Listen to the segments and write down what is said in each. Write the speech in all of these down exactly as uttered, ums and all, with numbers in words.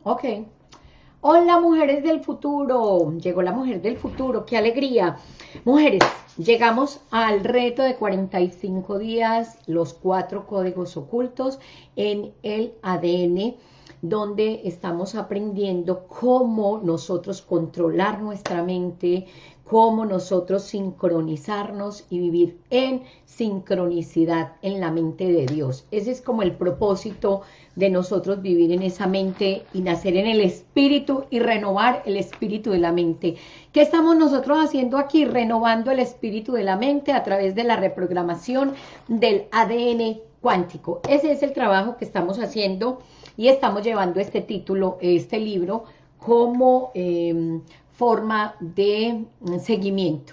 Ok. Hola, mujeres del futuro. Llegó la mujer del futuro. ¡Qué alegría! Mujeres, llegamos al reto de cuarenta y cinco días, los cuatro códigos ocultos en el A D N, donde estamos aprendiendo cómo nosotros controlar nuestra mente, cómo nosotros sincronizarnos y vivir en sincronicidad en la mente de Dios. Ese es como el propósito de nosotros, vivir en esa mente y nacer en el espíritu y renovar el espíritu de la mente. ¿Qué estamos nosotros haciendo aquí? Renovando el espíritu de la mente a través de la reprogramación del A D N cuántico. Ese es el trabajo que estamos haciendo y estamos llevando este título, este libro, como eh, forma de seguimiento.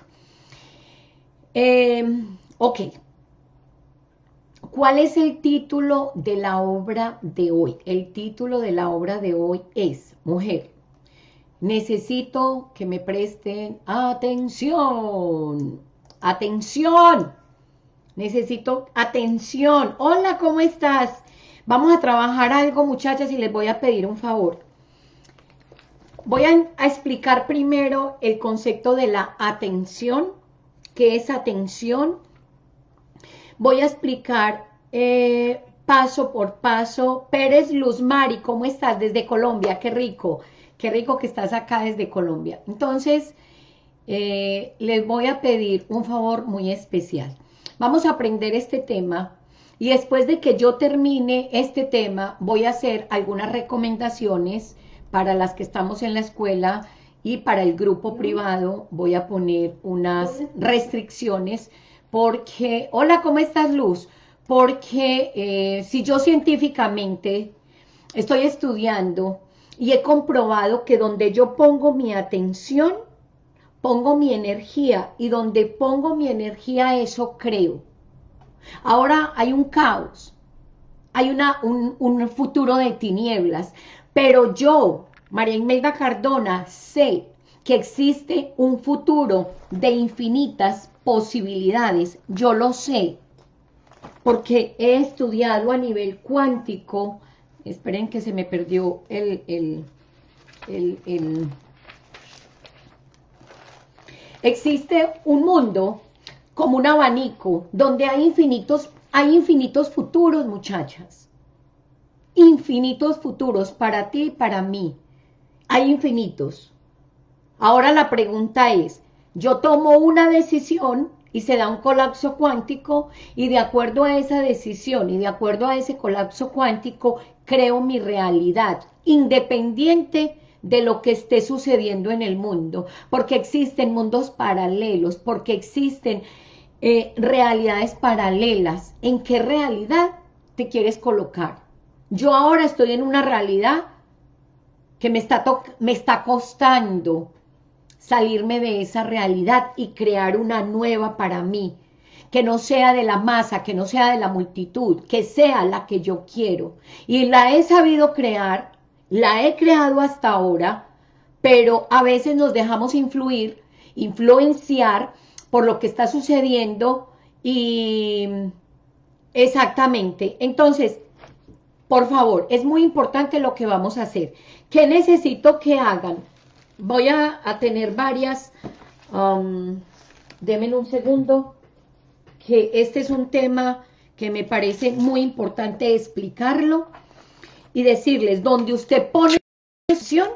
Eh, ok. ¿Cuál es el título de la obra de hoy? El título de la obra de hoy es, mujer, necesito que me presten atención. Atención. Necesito atención. Hola, ¿cómo estás? Vamos a trabajar algo, muchachas, y les voy a pedir un favor. Voy a, a explicar primero el concepto de la atención. ¿Qué es atención? Voy a explicar eh, paso por paso. Pérez Luzmari, ¿cómo estás? Desde Colombia, qué rico, qué rico que estás acá desde Colombia. Entonces, eh, les voy a pedir un favor muy especial. Vamos a aprender este tema y después de que yo termine este tema, voy a hacer algunas recomendaciones para las que estamos en la escuela y para el grupo privado voy a poner unas restricciones. Porque, hola, ¿cómo estás, Luz? Porque eh, si yo científicamente estoy estudiando y he comprobado que donde yo pongo mi atención, pongo mi energía, y donde pongo mi energía, eso creo. Ahora hay un caos, hay una, un, un futuro de tinieblas, pero yo, María Imelda Cardona, sé que existe un futuro de infinitas posibilidades. Yo lo sé, porque he estudiado a nivel cuántico. Esperen que se me perdió el... el, el, el... Existe un mundo como un abanico, donde hay infinitos, hay infinitos futuros, muchachas. Infinitos futuros para ti y para mí. Hay infinitos. Ahora la pregunta es, yo tomo una decisión y se da un colapso cuántico y de acuerdo a esa decisión y de acuerdo a ese colapso cuántico creo mi realidad, independiente de lo que esté sucediendo en el mundo, porque existen mundos paralelos, porque existen eh, realidades paralelas. ¿En qué realidad te quieres colocar? Yo ahora estoy en una realidad que me está, me está costando salirme de esa realidad y crear una nueva para mí, que no sea de la masa, que no sea de la multitud, que sea la que yo quiero. Y la he sabido crear, la he creado hasta ahora, pero a veces nos dejamos influir, influenciar por lo que está sucediendo y exactamente. Entonces, por favor, es muy importante lo que vamos a hacer. ¿Qué necesito que hagan? Voy a, a tener varias, um, denme un segundo, que este es un tema que me parece muy importante explicarlo y decirles, donde usted pone atención,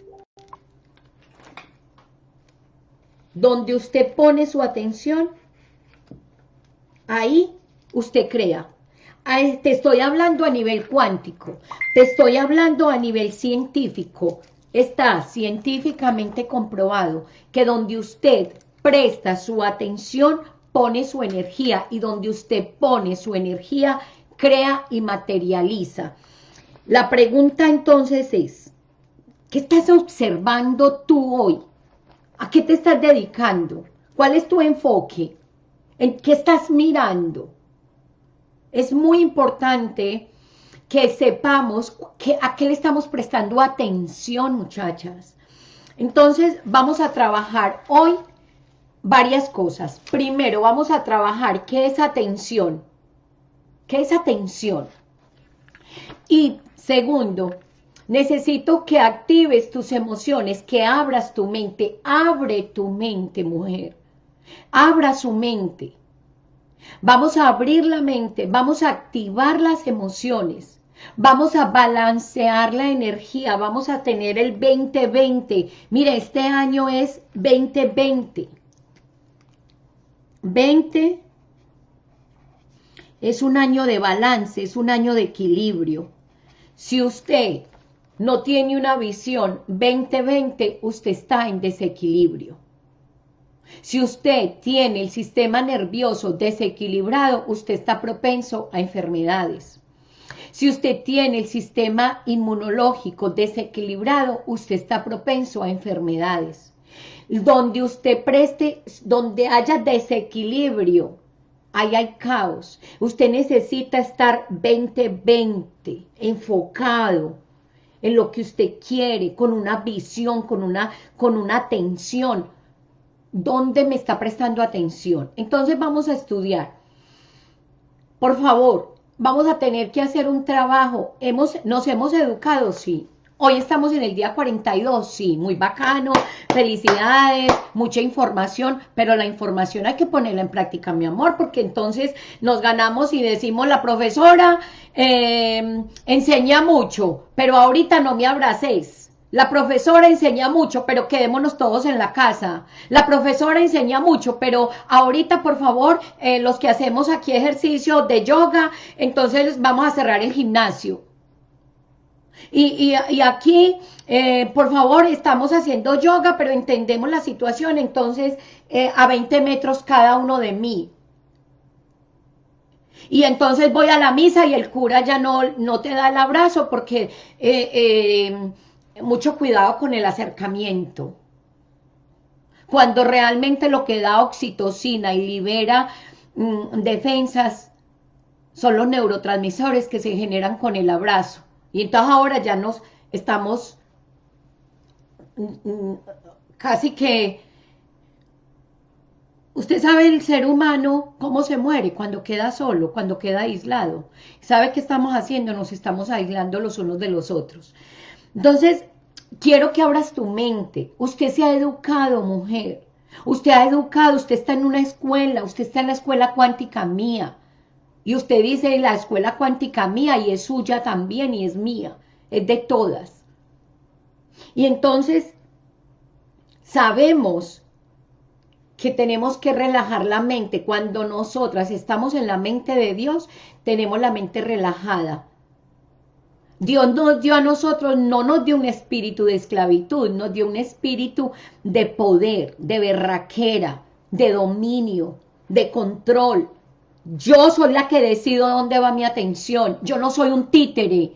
donde usted pone su atención, ahí usted crea. Te estoy hablando a nivel cuántico, te estoy hablando a nivel científico. Está científicamente comprobado que donde usted presta su atención, pone su energía, y donde usted pone su energía, crea y materializa. La pregunta entonces es, ¿qué estás observando tú hoy? ¿A qué te estás dedicando? ¿Cuál es tu enfoque? ¿En qué estás mirando? Es muy importante que sepamos que a qué le estamos prestando atención, muchachas. Entonces, vamos a trabajar hoy varias cosas. Primero, vamos a trabajar qué es atención. ¿Qué es atención? Y segundo, Necesito que actives tus emociones, que abras tu mente. Abre tu mente, mujer. Abra su mente. Vamos a abrir la mente, vamos a activar las emociones, vamos a balancear la energía, vamos a tener el veinte veinte. Mire, este año es veinte veinte. veinte es un año de balance, es un año de equilibrio. Si usted no tiene una visión veinte veinte, usted está en desequilibrio. Si usted tiene el sistema nervioso desequilibrado, usted está propenso a enfermedades. Si usted tiene el sistema inmunológico desequilibrado, usted está propenso a enfermedades. Donde usted preste, donde haya desequilibrio, ahí hay caos. Usted necesita estar veinte veinte, enfocado en lo que usted quiere, con una visión, con una, con una atención. ¿Dónde me está prestando atención? Entonces vamos a estudiar. Por favor, vamos a tener que hacer un trabajo. Hemos, nos hemos educado, sí. Hoy estamos en el día cuarenta y dos, sí, muy bacano, felicidades, mucha información, pero la información hay que ponerla en práctica, mi amor, porque entonces nos ganamos y decimos, la profesora eh, enseña mucho, pero ahorita no me abraces. La profesora enseña mucho, pero quedémonos todos en la casa. La profesora enseña mucho, pero ahorita, por favor, eh, los que hacemos aquí ejercicio de yoga, entonces vamos a cerrar el gimnasio. Y, y, y aquí, eh, por favor, estamos haciendo yoga, pero entendemos la situación, entonces eh, a veinte metros cada uno de mí. Y entonces voy a la misa y el cura ya no, no te da el abrazo porque... Eh, eh, mucho cuidado con el acercamiento. Cuando realmente lo que da oxitocina y libera mmm, defensas son los neurotransmisores que se generan con el abrazo. Y entonces ahora ya nos estamos mmm, casi que... Usted sabe el ser humano cómo se muere cuando queda solo, cuando queda aislado. ¿Sabe qué estamos haciendo? Nos estamos aislando los unos de los otros. Entonces, quiero que abras tu mente. Usted se ha educado, mujer. Usted ha educado, usted está en una escuela, usted está en la escuela cuántica mía. Y usted dice, la escuela cuántica mía, y es suya también, y es mía. Es de todas. Y entonces, sabemos que tenemos que relajar la mente. Cuando nosotras estamos en la mente de Dios, tenemos la mente relajada. Dios nos dio a nosotros, no nos dio un espíritu de esclavitud, nos dio un espíritu de poder, de berraquera, de dominio, de control. Yo soy la que decido dónde va mi atención, yo no soy un títere.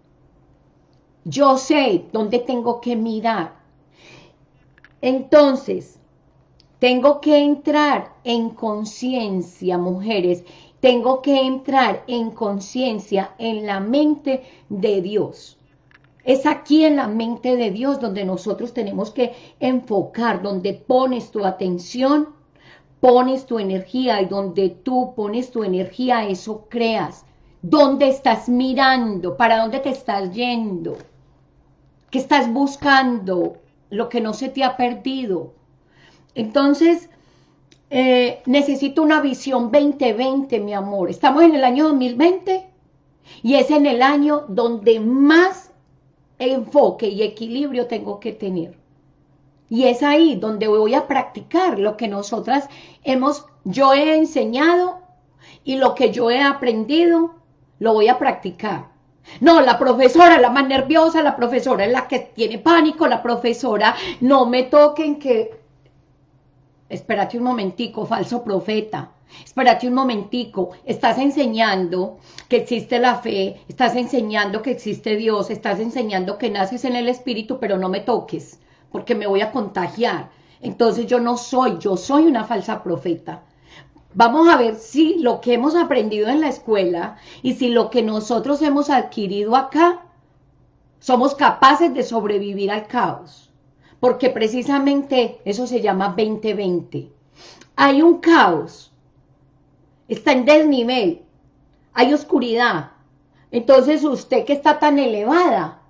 Yo sé dónde tengo que mirar. Entonces, tengo que entrar en conciencia, mujeres. Tengo que entrar en conciencia en la mente de Dios. Es aquí en la mente de Dios donde nosotros tenemos que enfocar, donde pones tu atención, pones tu energía, y donde tú pones tu energía, eso creas. ¿Dónde estás mirando? ¿Para dónde te estás yendo? ¿Qué estás buscando? Lo que no se te ha perdido. Entonces... Eh, necesito una visión veinte veinte, mi amor. Estamos en el año dos mil veinte y es en el año donde más enfoque y equilibrio tengo que tener. Y es ahí donde voy a practicar lo que nosotras hemos, yo he enseñado y lo que yo he aprendido, lo voy a practicar. No, la profesora es la más nerviosa, la profesora es la que tiene pánico, la profesora, no me toquen que... Espérate un momentico, falso profeta. Espérate un momentico. Estás enseñando que existe la fe, estás enseñando que existe Dios, estás enseñando que naces en el Espíritu, pero no me toques, porque me voy a contagiar. Entonces yo no soy, yo soy una falsa profeta. Vamos a ver si lo que hemos aprendido en la escuela y si lo que nosotros hemos adquirido acá, somos capaces de sobrevivir al caos. Porque precisamente eso se llama veinte veinte. Hay un caos, está en desnivel, hay oscuridad. Entonces usted que está tan elevada,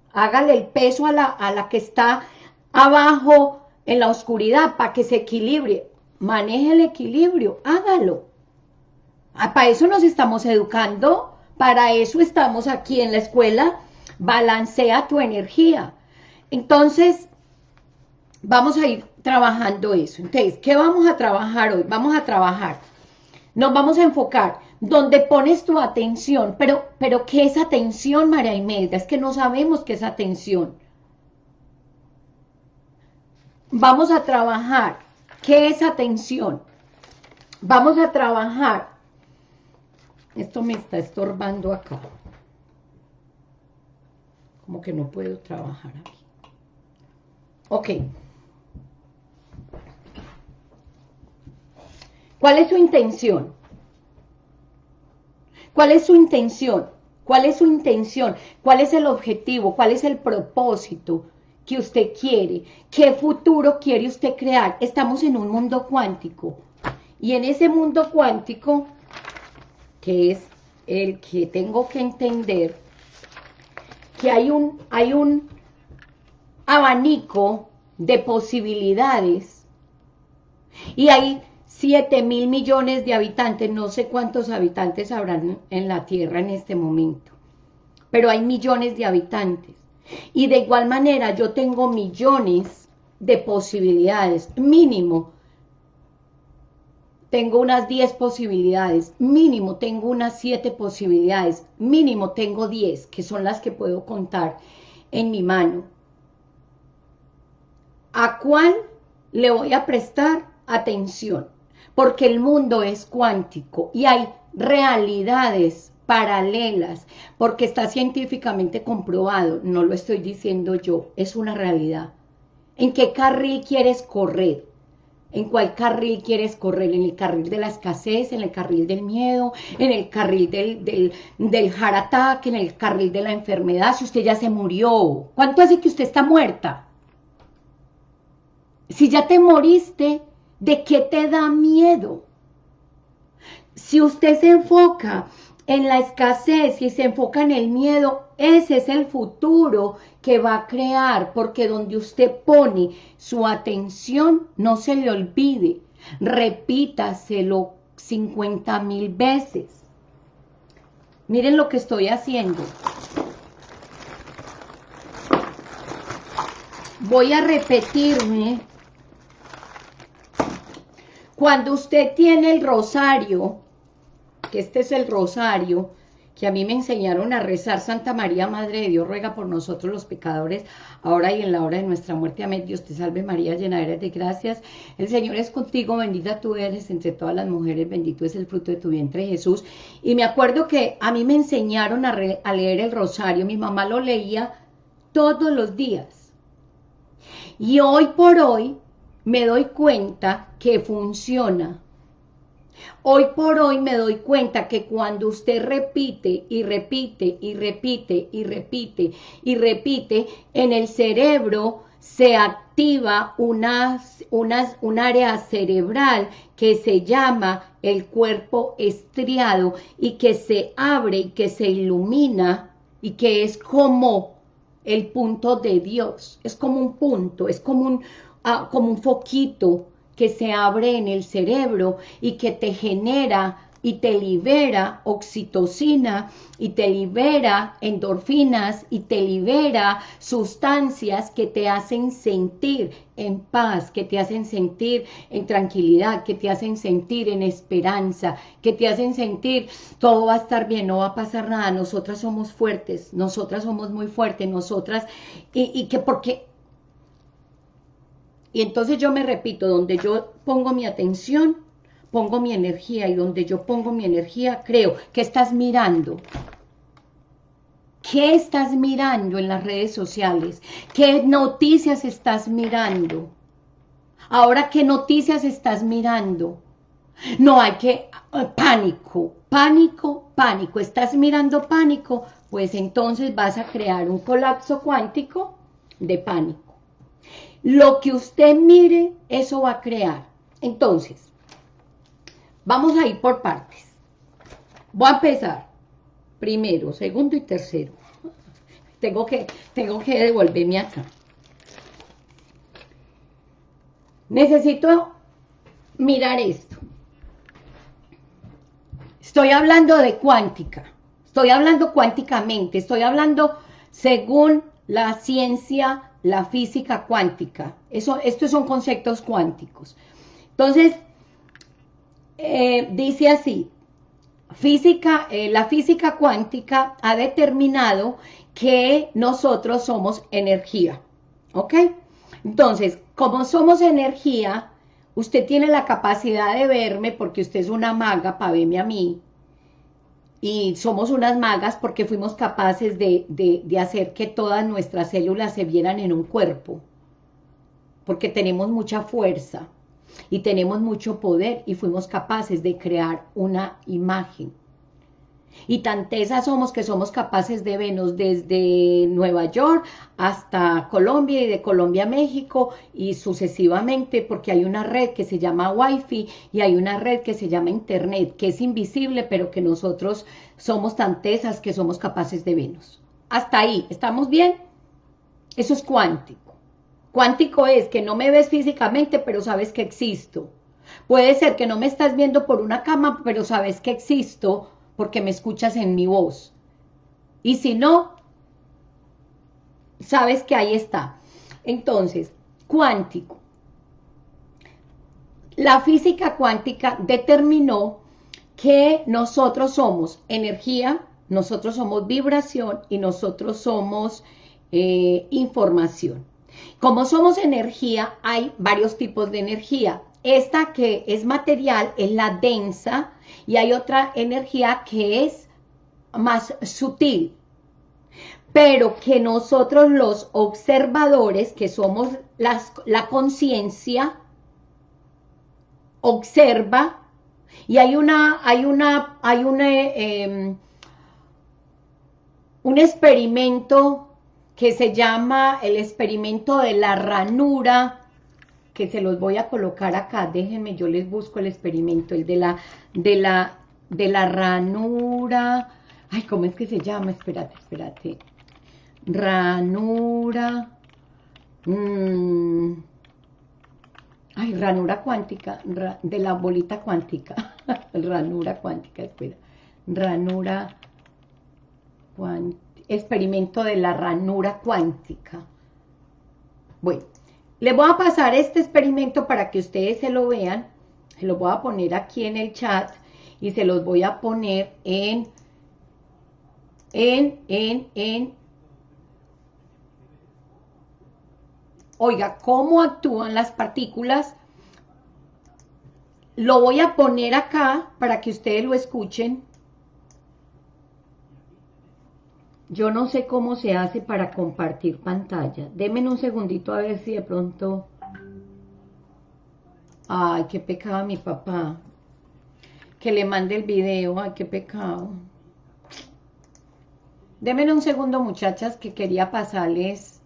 Hágale el peso a la, a la que está abajo en la oscuridad para que se equilibre. Maneje el equilibrio, hágalo. Ah, para eso nos estamos educando, para eso estamos aquí en la escuela. Balancea tu energía. Entonces, vamos a ir trabajando eso. Entonces, ¿qué vamos a trabajar hoy? Vamos a trabajar. Nos vamos a enfocar donde pones tu atención. Pero, pero ¿qué es atención, María Imelda? Es que no sabemos qué es atención. Vamos a trabajar. ¿Qué es atención? Vamos a trabajar. Esto me está estorbando acá. Como que no puedo trabajar aquí. Ok. ¿Cuál es su intención? ¿Cuál es su intención? ¿Cuál es su intención? ¿Cuál es el objetivo? ¿Cuál es el propósito que usted quiere? ¿Qué futuro quiere usted crear? Estamos en un mundo cuántico. Y en ese mundo cuántico, que es el que tengo que entender, que hay un, hay un abanico de posibilidades y hay siete mil millones de habitantes, no sé cuántos habitantes habrán en la Tierra en este momento, pero hay millones de habitantes. Y de igual manera yo tengo millones de posibilidades, mínimo. Tengo unas diez posibilidades, mínimo tengo unas siete posibilidades, mínimo tengo diez, que son las que puedo contar en mi mano. ¿A cuál le voy a prestar atención? Porque el mundo es cuántico y hay realidades paralelas, porque está científicamente comprobado, no lo estoy diciendo yo, es una realidad. ¿En qué carril quieres correr? ¿En cuál carril quieres correr? ¿En el carril de la escasez? ¿En el carril del miedo? ¿En el carril del, del, del heart attack? ¿En el carril de la enfermedad? Si usted ya se murió, ¿cuánto hace que usted está muerta? Si ya te moriste, ¿de qué te da miedo? Si usted se enfoca en la escasez y se enfoca en el miedo, ese es el futuro que va a crear, porque donde usted pone su atención, no se le olvide, repítaselo cincuenta mil veces. Miren lo que estoy haciendo. Voy a repetirme. Cuando usted tiene el rosario, que este es el rosario, que a mí me enseñaron a rezar: Santa María, Madre de Dios, ruega por nosotros los pecadores, ahora y en la hora de nuestra muerte. Amén. Dios te salve María, llena eres de gracias, el Señor es contigo, bendita tú eres entre todas las mujeres, bendito es el fruto de tu vientre, Jesús. Y me acuerdo que a mí me enseñaron a, re, a leer el rosario, mi mamá lo leía todos los días. Y hoy por hoy me doy cuenta que funciona. Hoy por hoy me doy cuenta que cuando usted repite y repite y repite y repite y repite, en el cerebro se activa unas, unas, un área cerebral que se llama el cuerpo estriado y que se abre y que se ilumina y que es como el punto de Dios. Es como un punto, es como un, uh, como un foquito que se abre en el cerebro y que te genera y te libera oxitocina y te libera endorfinas y te libera sustancias que te hacen sentir en paz, que te hacen sentir en tranquilidad, que te hacen sentir en esperanza, que te hacen sentir todo va a estar bien, no va a pasar nada, nosotras somos fuertes, nosotras somos muy fuertes, nosotras, y, y que porque... Y entonces yo me repito, donde yo pongo mi atención, pongo mi energía, y donde yo pongo mi energía, creo. ¿Qué estás mirando? ¿Qué estás mirando en las redes sociales? ¿Qué noticias estás mirando? Ahora, ¿qué noticias estás mirando? No hay que... Pánico, pánico, pánico. ¿Estás mirando pánico? Pues entonces vas a crear un colapso cuántico de pánico. Lo que usted mire, eso va a crear. Entonces, vamos a ir por partes. Voy a empezar. Primero, segundo y tercero. tengo que, tengo que devolverme acá. Necesito mirar esto. Estoy hablando de cuántica. Estoy hablando cuánticamente. Estoy hablando según la ciencia, la física cuántica. Eso, estos son conceptos cuánticos. Entonces, eh, dice así, física, eh, la física cuántica ha determinado que nosotros somos energía, ¿ok? Entonces, como somos energía, usted tiene la capacidad de verme porque usted es una maga para verme a mí, y somos unas magas porque fuimos capaces de, de, de hacer que todas nuestras células se vieran en un cuerpo, porque tenemos mucha fuerza y tenemos mucho poder y fuimos capaces de crear una imagen. Y tan tesas somos que somos capaces de vernos desde Nueva York hasta Colombia y de Colombia a México y sucesivamente, porque hay una red que se llama Wi-Fi y hay una red que se llama Internet, que es invisible, pero que nosotros somos tan tesas que somos capaces de vernos. Hasta ahí, ¿estamos bien? Eso es cuántico. Cuántico es que no me ves físicamente, pero sabes que existo. Puede ser que no me estás viendo por una cama, pero sabes que existo porque me escuchas en mi voz. Y si no, sabes que ahí está. Entonces, cuántico. La física cuántica determinó que nosotros somos energía, nosotros somos vibración y nosotros somos eh, información. Como somos energía, hay varios tipos de energía. Esta que es material es la densa y hay otra energía que es más sutil. Pero que nosotros los observadores, que somos las, la conciencia, observa y hay una, hay una, hay una, eh, un experimento que se llama el experimento de la ranura, que se los voy a colocar acá, déjenme, yo les busco el experimento, el de la, de la, de la ranura, ay, ¿cómo es que se llama? Espérate, espérate, ranura, mmm, ay, ranura cuántica, ra, de la bolita cuántica, ranura cuántica, espera, ranura cuántica, experimento de la ranura cuántica. Bueno, les voy a pasar este experimento para que ustedes se lo vean, se lo voy a poner aquí en el chat y se los voy a poner en, en, en, en, oiga, cómo actúan las partículas, lo voy a poner acá para que ustedes lo escuchen. Yo no sé cómo se hace para compartir pantalla. Denme un segundito a ver si de pronto... Ay, qué pecado mi papá. Que le mande el video. Ay, qué pecado. Denme un segundo, muchachas, que quería pasarles...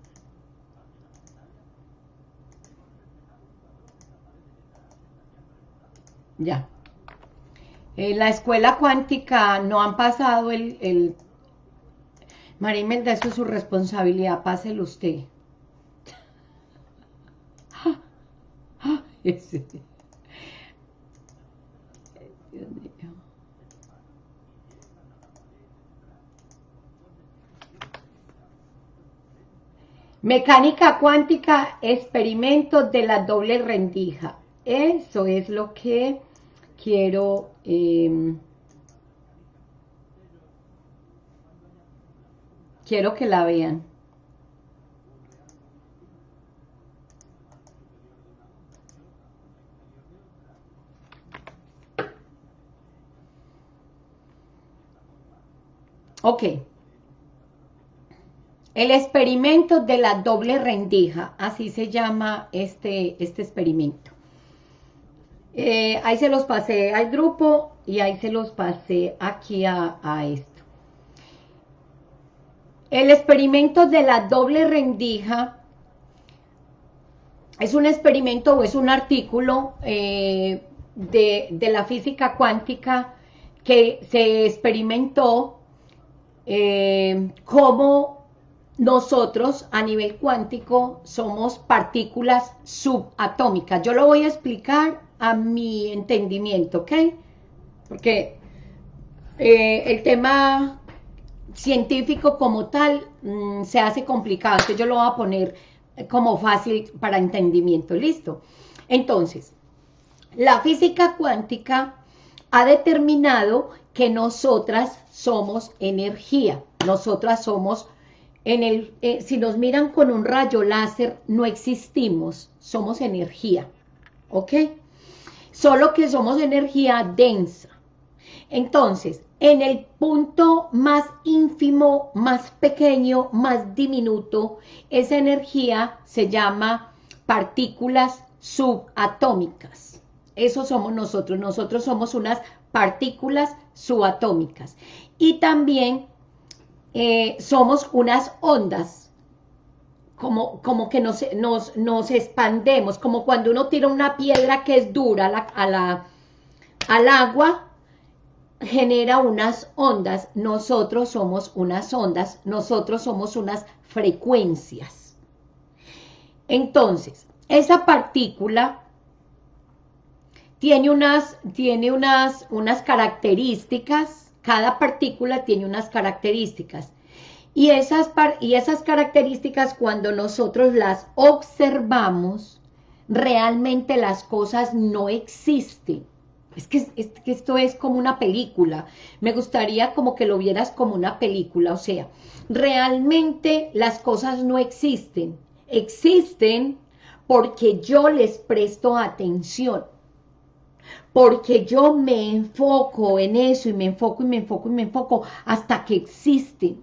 Ya. En la escuela cuántica no han pasado el... el María Imelda, eso es su responsabilidad, páselo usted. Ese. Dios mío. Mecánica cuántica, experimento de la doble rendija. Eso es lo que quiero... Eh, quiero que la vean. Ok. El experimento de la doble rendija, así se llama este, este experimento. Eh, ahí se los pasé al grupo y ahí se los pasé aquí a, a esto. El experimento de la doble rendija es un experimento o es un artículo eh, de, de la física cuántica que se experimentó eh, cómo nosotros a nivel cuántico somos partículas subatómicas. Yo lo voy a explicar a mi entendimiento, ¿ok? Porque eh, el tema científico como tal mmm, se hace complicado, entonces yo lo voy a poner como fácil para entendimiento, ¿listo? Entonces, la física cuántica ha determinado que nosotras somos energía, nosotras somos, en el, eh, si nos miran con un rayo láser, no existimos, somos energía, ¿ok? Solo que somos energía densa. Entonces, en el punto más ínfimo, más pequeño, más diminuto, esa energía se llama partículas subatómicas. Eso somos nosotros, nosotros somos unas partículas subatómicas. Y también eh, somos unas ondas, como, como que nos, nos, nos expandemos, como cuando uno tira una piedra que es dura a la, a la, al agua, genera unas ondas, nosotros somos unas ondas, nosotros somos unas frecuencias. Entonces, esa partícula tiene unas, tiene unas, unas características, cada partícula tiene unas características, y esas, y esas características cuando nosotros las observamos, realmente las cosas no existen. Es que, es que esto es como una película, me gustaría como que lo vieras como una película, o sea, realmente las cosas no existen, existen porque yo les presto atención, porque yo me enfoco en eso y me enfoco y me enfoco y me enfoco hasta que existen.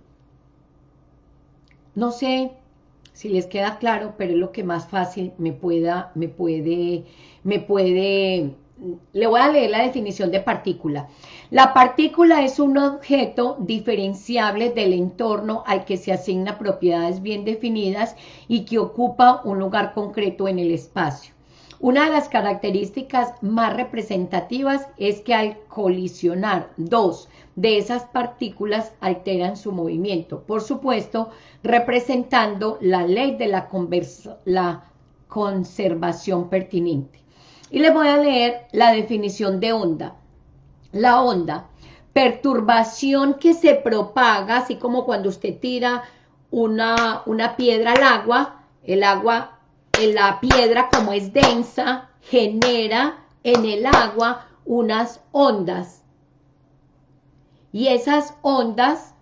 No sé si les queda claro, pero es lo que más fácil me pueda, me puede, me puede... Le voy a leer la definición de partícula. La partícula es un objeto diferenciable del entorno al que se asigna propiedades bien definidas y que ocupa un lugar concreto en el espacio. Una de las características más representativas es que al colisionar dos de esas partículas alteran su movimiento, por supuesto, representando la ley de la, la conservación pertinente. Y les voy a leer la definición de onda. La onda, perturbación que se propaga, así como cuando usted tira una, una piedra al agua, el agua, la piedra como es densa, genera en el agua unas ondas. Y esas ondas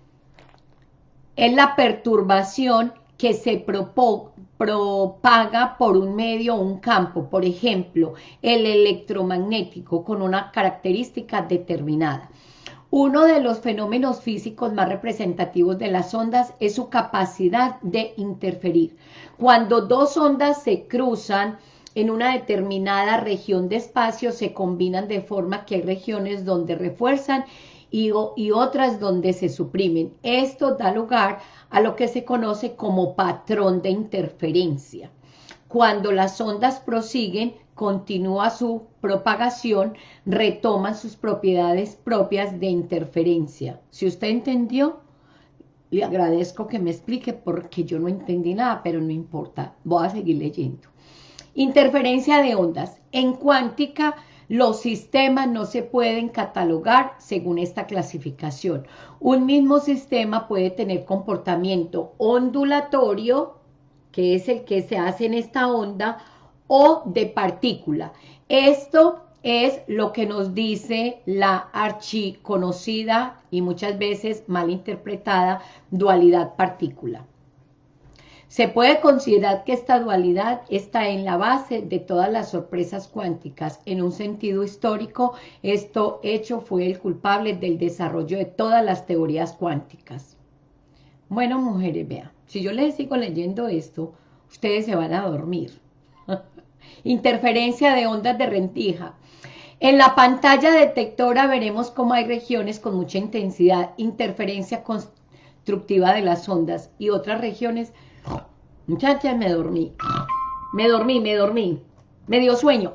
es la perturbación que se propaga. propaga por un medio o un campo, por ejemplo, el electromagnético, con una característica determinada. Uno de los fenómenos físicos más representativos de las ondas es su capacidad de interferir. Cuando dos ondas se cruzan en una determinada región de espacio, se combinan de forma que hay regiones donde refuerzan y, y otras donde se suprimen. Esto da lugar a lo que se conoce como patrón de interferencia. Cuando las ondas prosiguen, continúa su propagación, retoman sus propiedades propias de interferencia. Si usted entendió, le agradezco que me explique porque yo no entendí nada, pero no importa, voy a seguir leyendo. Interferencia de ondas. En cuántica, los sistemas no se pueden catalogar según esta clasificación. Un mismo sistema puede tener comportamiento ondulatorio, que es el que se hace en esta onda, o de partícula. Esto es lo que nos dice la archiconocida y muchas veces mal interpretada dualidad partícula. Se puede considerar que esta dualidad está en la base de todas las sorpresas cuánticas. En un sentido histórico, esto hecho fue el culpable del desarrollo de todas las teorías cuánticas. Bueno, mujeres, vean, si yo les sigo leyendo esto, ustedes se van a dormir. Interferencia de ondas de rendija. En la pantalla detectora veremos cómo hay regiones con mucha intensidad, interferencia constructiva de las ondas y otras regiones. Muchachas, me dormí, me dormí, me dormí, me dio sueño.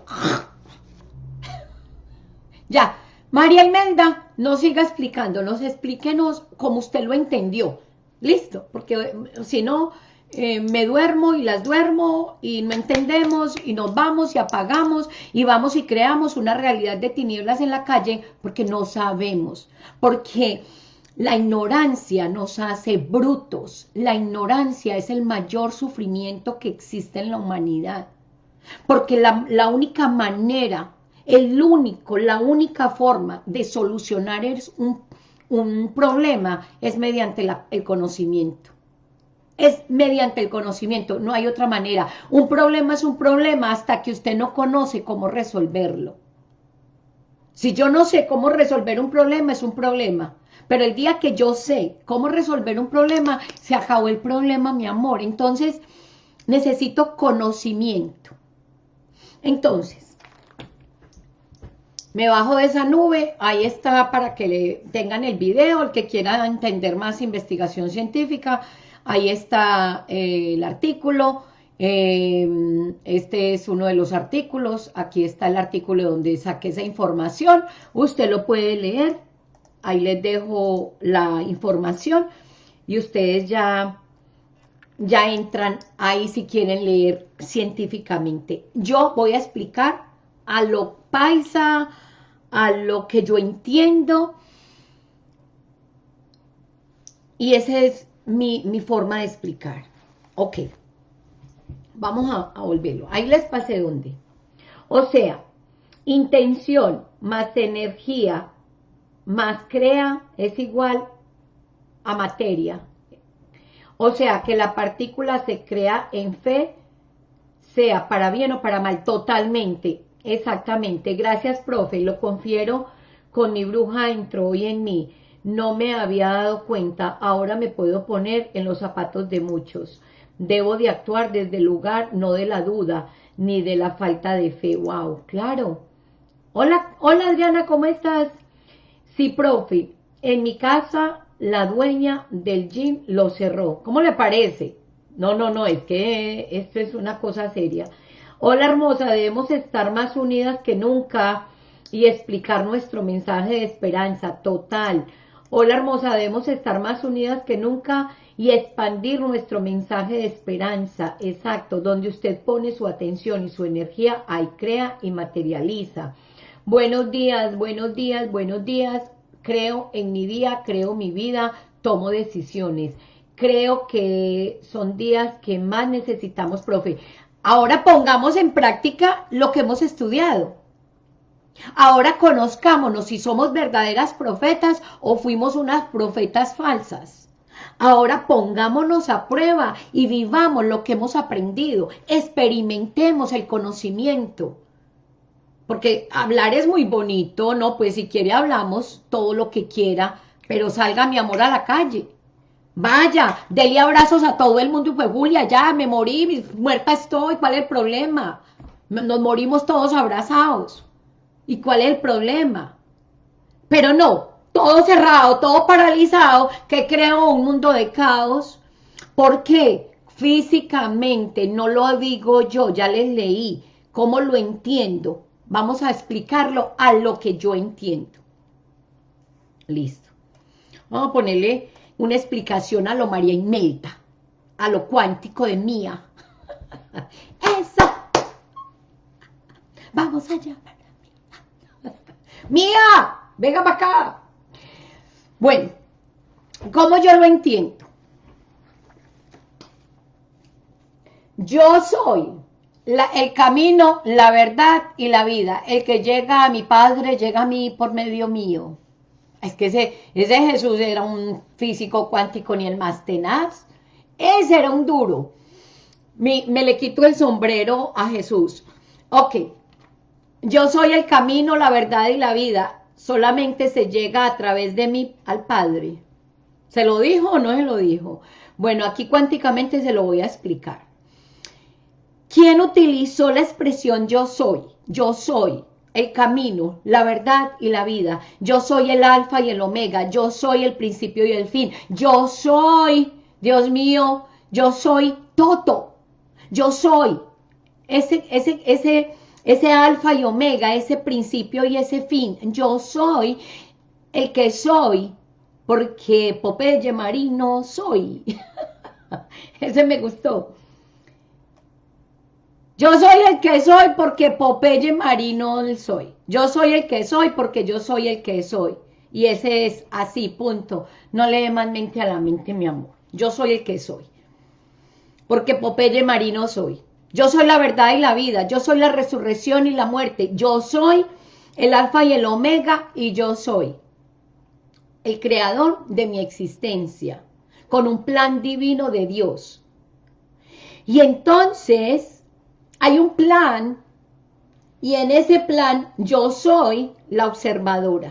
Ya, María Imelda, no siga explicándonos, explíquenos como usted lo entendió. Listo, porque eh, si no, eh, me duermo y las duermo y no entendemos y nos vamos y apagamos y vamos y creamos una realidad de tinieblas en la calle porque no sabemos, porque la ignorancia nos hace brutos, la ignorancia es el mayor sufrimiento que existe en la humanidad, porque la, la única manera, el único, la única forma de solucionar es un, un problema es mediante la, el conocimiento. Es mediante el conocimiento, no hay otra manera. Un problema es un problema hasta que usted no conoce cómo resolverlo. Si yo no sé cómo resolver un problema, es un problema. Pero el día que yo sé cómo resolver un problema, se acabó el problema, mi amor. Entonces, necesito conocimiento. Entonces, me bajo de esa nube, ahí está para que le tengan el video, el que quiera entender más investigación científica, ahí está eh, el artículo, eh, este es uno de los artículos, aquí está el artículo donde saqué esa información, usted lo puede leer, ahí les dejo la información y ustedes ya, ya entran ahí si quieren leer científicamente. Yo voy a explicar a lo paisa, a lo que yo entiendo, y esa es mi, mi forma de explicar. Ok, vamos a, a volverlo. Ahí les pasé donde. O sea, intención más energía más crea es igual a materia. O sea, que la partícula se crea en fe, sea para bien o para mal, totalmente, exactamente. Gracias, profe, lo confiero con mi bruja dentro y en mí. No me había dado cuenta, ahora me puedo poner en los zapatos de muchos. Debo de actuar desde el lugar, no de la duda, ni de la falta de fe. Wow, claro. Hola, hola Adriana, ¿cómo estás? Sí, profe, en mi casa la dueña del gym lo cerró. ¿Cómo le parece? No, no, no, es que esto es una cosa seria. Hola hermosa, debemos estar más unidas que nunca y explicar nuestro mensaje de esperanza total. Hola hermosa, debemos estar más unidas que nunca y expandir nuestro mensaje de esperanza. Exacto, donde usted pone su atención y su energía, ahí crea y materializa. Buenos días, buenos días, buenos días. Creo en mi día, creo mi vida, tomo decisiones. Creo que son días que más necesitamos, profe. Ahora pongamos en práctica lo que hemos estudiado. Ahora conozcámonos si somos verdaderas profetas o fuimos unas profetas falsas. Ahora pongámonos a prueba y vivamos lo que hemos aprendido. Experimentemos el conocimiento. Porque hablar es muy bonito, ¿no? Pues si quiere hablamos todo lo que quiera, pero salga mi amor a la calle. Vaya, dele abrazos a todo el mundo y pues Julia, ya me morí, muerta estoy, ¿cuál es el problema? Nos morimos todos abrazados. ¿Y cuál es el problema? Pero no, todo cerrado, todo paralizado, que creo un mundo de caos. ¿Por qué? Físicamente, no lo digo yo, ya les leí. ¿Cómo lo entiendo? Vamos a explicarlo a lo que yo entiendo. Listo. Vamos a ponerle una explicación a lo María Imelda, a lo cuántico de Mía. ¡Eso! Vamos allá. Mía, venga para acá. Bueno, ¿cómo yo lo entiendo? Yo soy la, el camino, la verdad y la vida. El que llega a mi Padre, llega a mí por medio mío. Es que ese, ese Jesús era un físico cuántico ni el más tenaz. Ese era un duro. Me, me le quito el sombrero a Jesús. Ok. Yo soy el camino, la verdad y la vida. Solamente se llega a través de mí al Padre. ¿Se lo dijo o no se lo dijo? Bueno, aquí cuánticamente se lo voy a explicar. ¿Quién utilizó la expresión yo soy? Yo soy el camino, la verdad y la vida. Yo soy el alfa y el omega. Yo soy el principio y el fin. Yo soy, Dios mío, yo soy todo. Yo soy ese, ese, ese, ese alfa y omega, ese principio y ese fin. Yo soy el que soy porque Popeye marino soy. Ese me gustó. Yo soy el que soy porque Popeye marino soy. Yo soy el que soy porque yo soy el que soy. Y ese es así, punto. No le dé más mente a la mente, mi amor. Yo soy el que soy. Porque Popeye marino soy. Yo soy la verdad y la vida. Yo soy la resurrección y la muerte. Yo soy el alfa y el omega y yo soy el creador de mi existencia. Con un plan divino de Dios. Y entonces hay un plan, y en ese plan yo soy la observadora.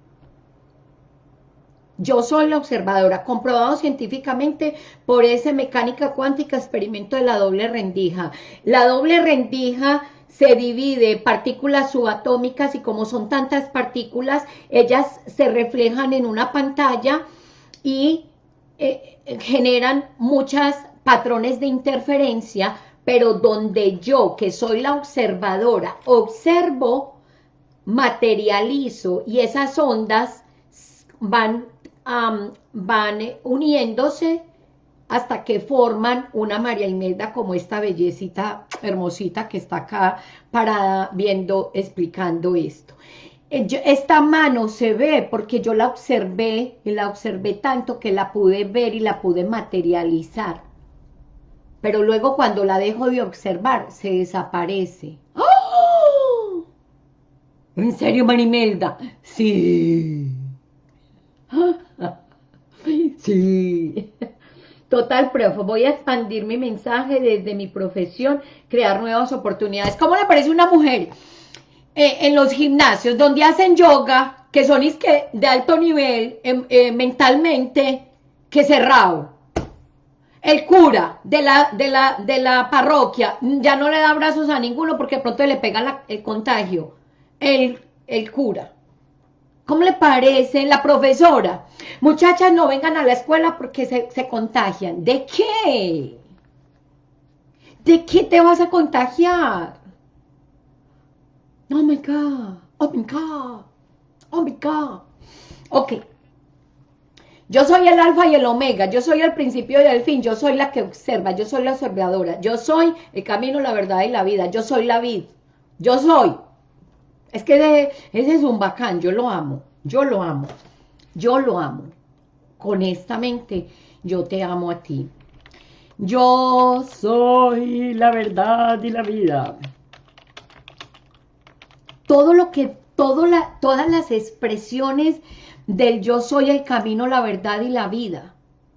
Yo soy la observadora, comprobado científicamente por ese mecánica cuántica experimento de la doble rendija. La doble rendija se divide en partículas subatómicas y como son tantas partículas, ellas se reflejan en una pantalla y eh, generan muchos patrones de interferencia, pero donde yo, que soy la observadora, observo, materializo y esas ondas van, um, van uniéndose hasta que forman una María Imelda como esta bellecita hermosita que está acá parada viendo, explicando esto. Esta mano se ve porque yo la observé y la observé tanto que la pude ver y la pude materializar. Pero luego cuando la dejo de observar, se desaparece. ¡Oh! ¿En serio, Marimelda? Sí. Sí. Total, profe, voy a expandir mi mensaje desde mi profesión, crear nuevas oportunidades. ¿Cómo le parece una mujer eh, en los gimnasios donde hacen yoga, que son es que de alto nivel eh, eh, mentalmente, que cerrado? El cura de la, de, la, de la parroquia ya no le da abrazos a ninguno porque de pronto le pega la, el contagio. El, el cura. ¿Cómo le parece? La profesora. Muchachas, no vengan a la escuela porque se, se contagian. ¿De qué? ¿De qué te vas a contagiar? Oh my God. Oh my God. Oh my God. Ok. Yo soy el alfa y el omega, yo soy el principio y el fin, yo soy la que observa, yo soy la observadora, yo soy el camino, la verdad y la vida, yo soy la vid, yo soy. Es que de, ese es un bacán, yo lo amo, yo lo amo, yo lo amo. Honestamente, yo te amo a ti. Yo soy la verdad y la vida. Todo lo que, todo la, todas las expresiones del yo soy el camino, la verdad y la vida.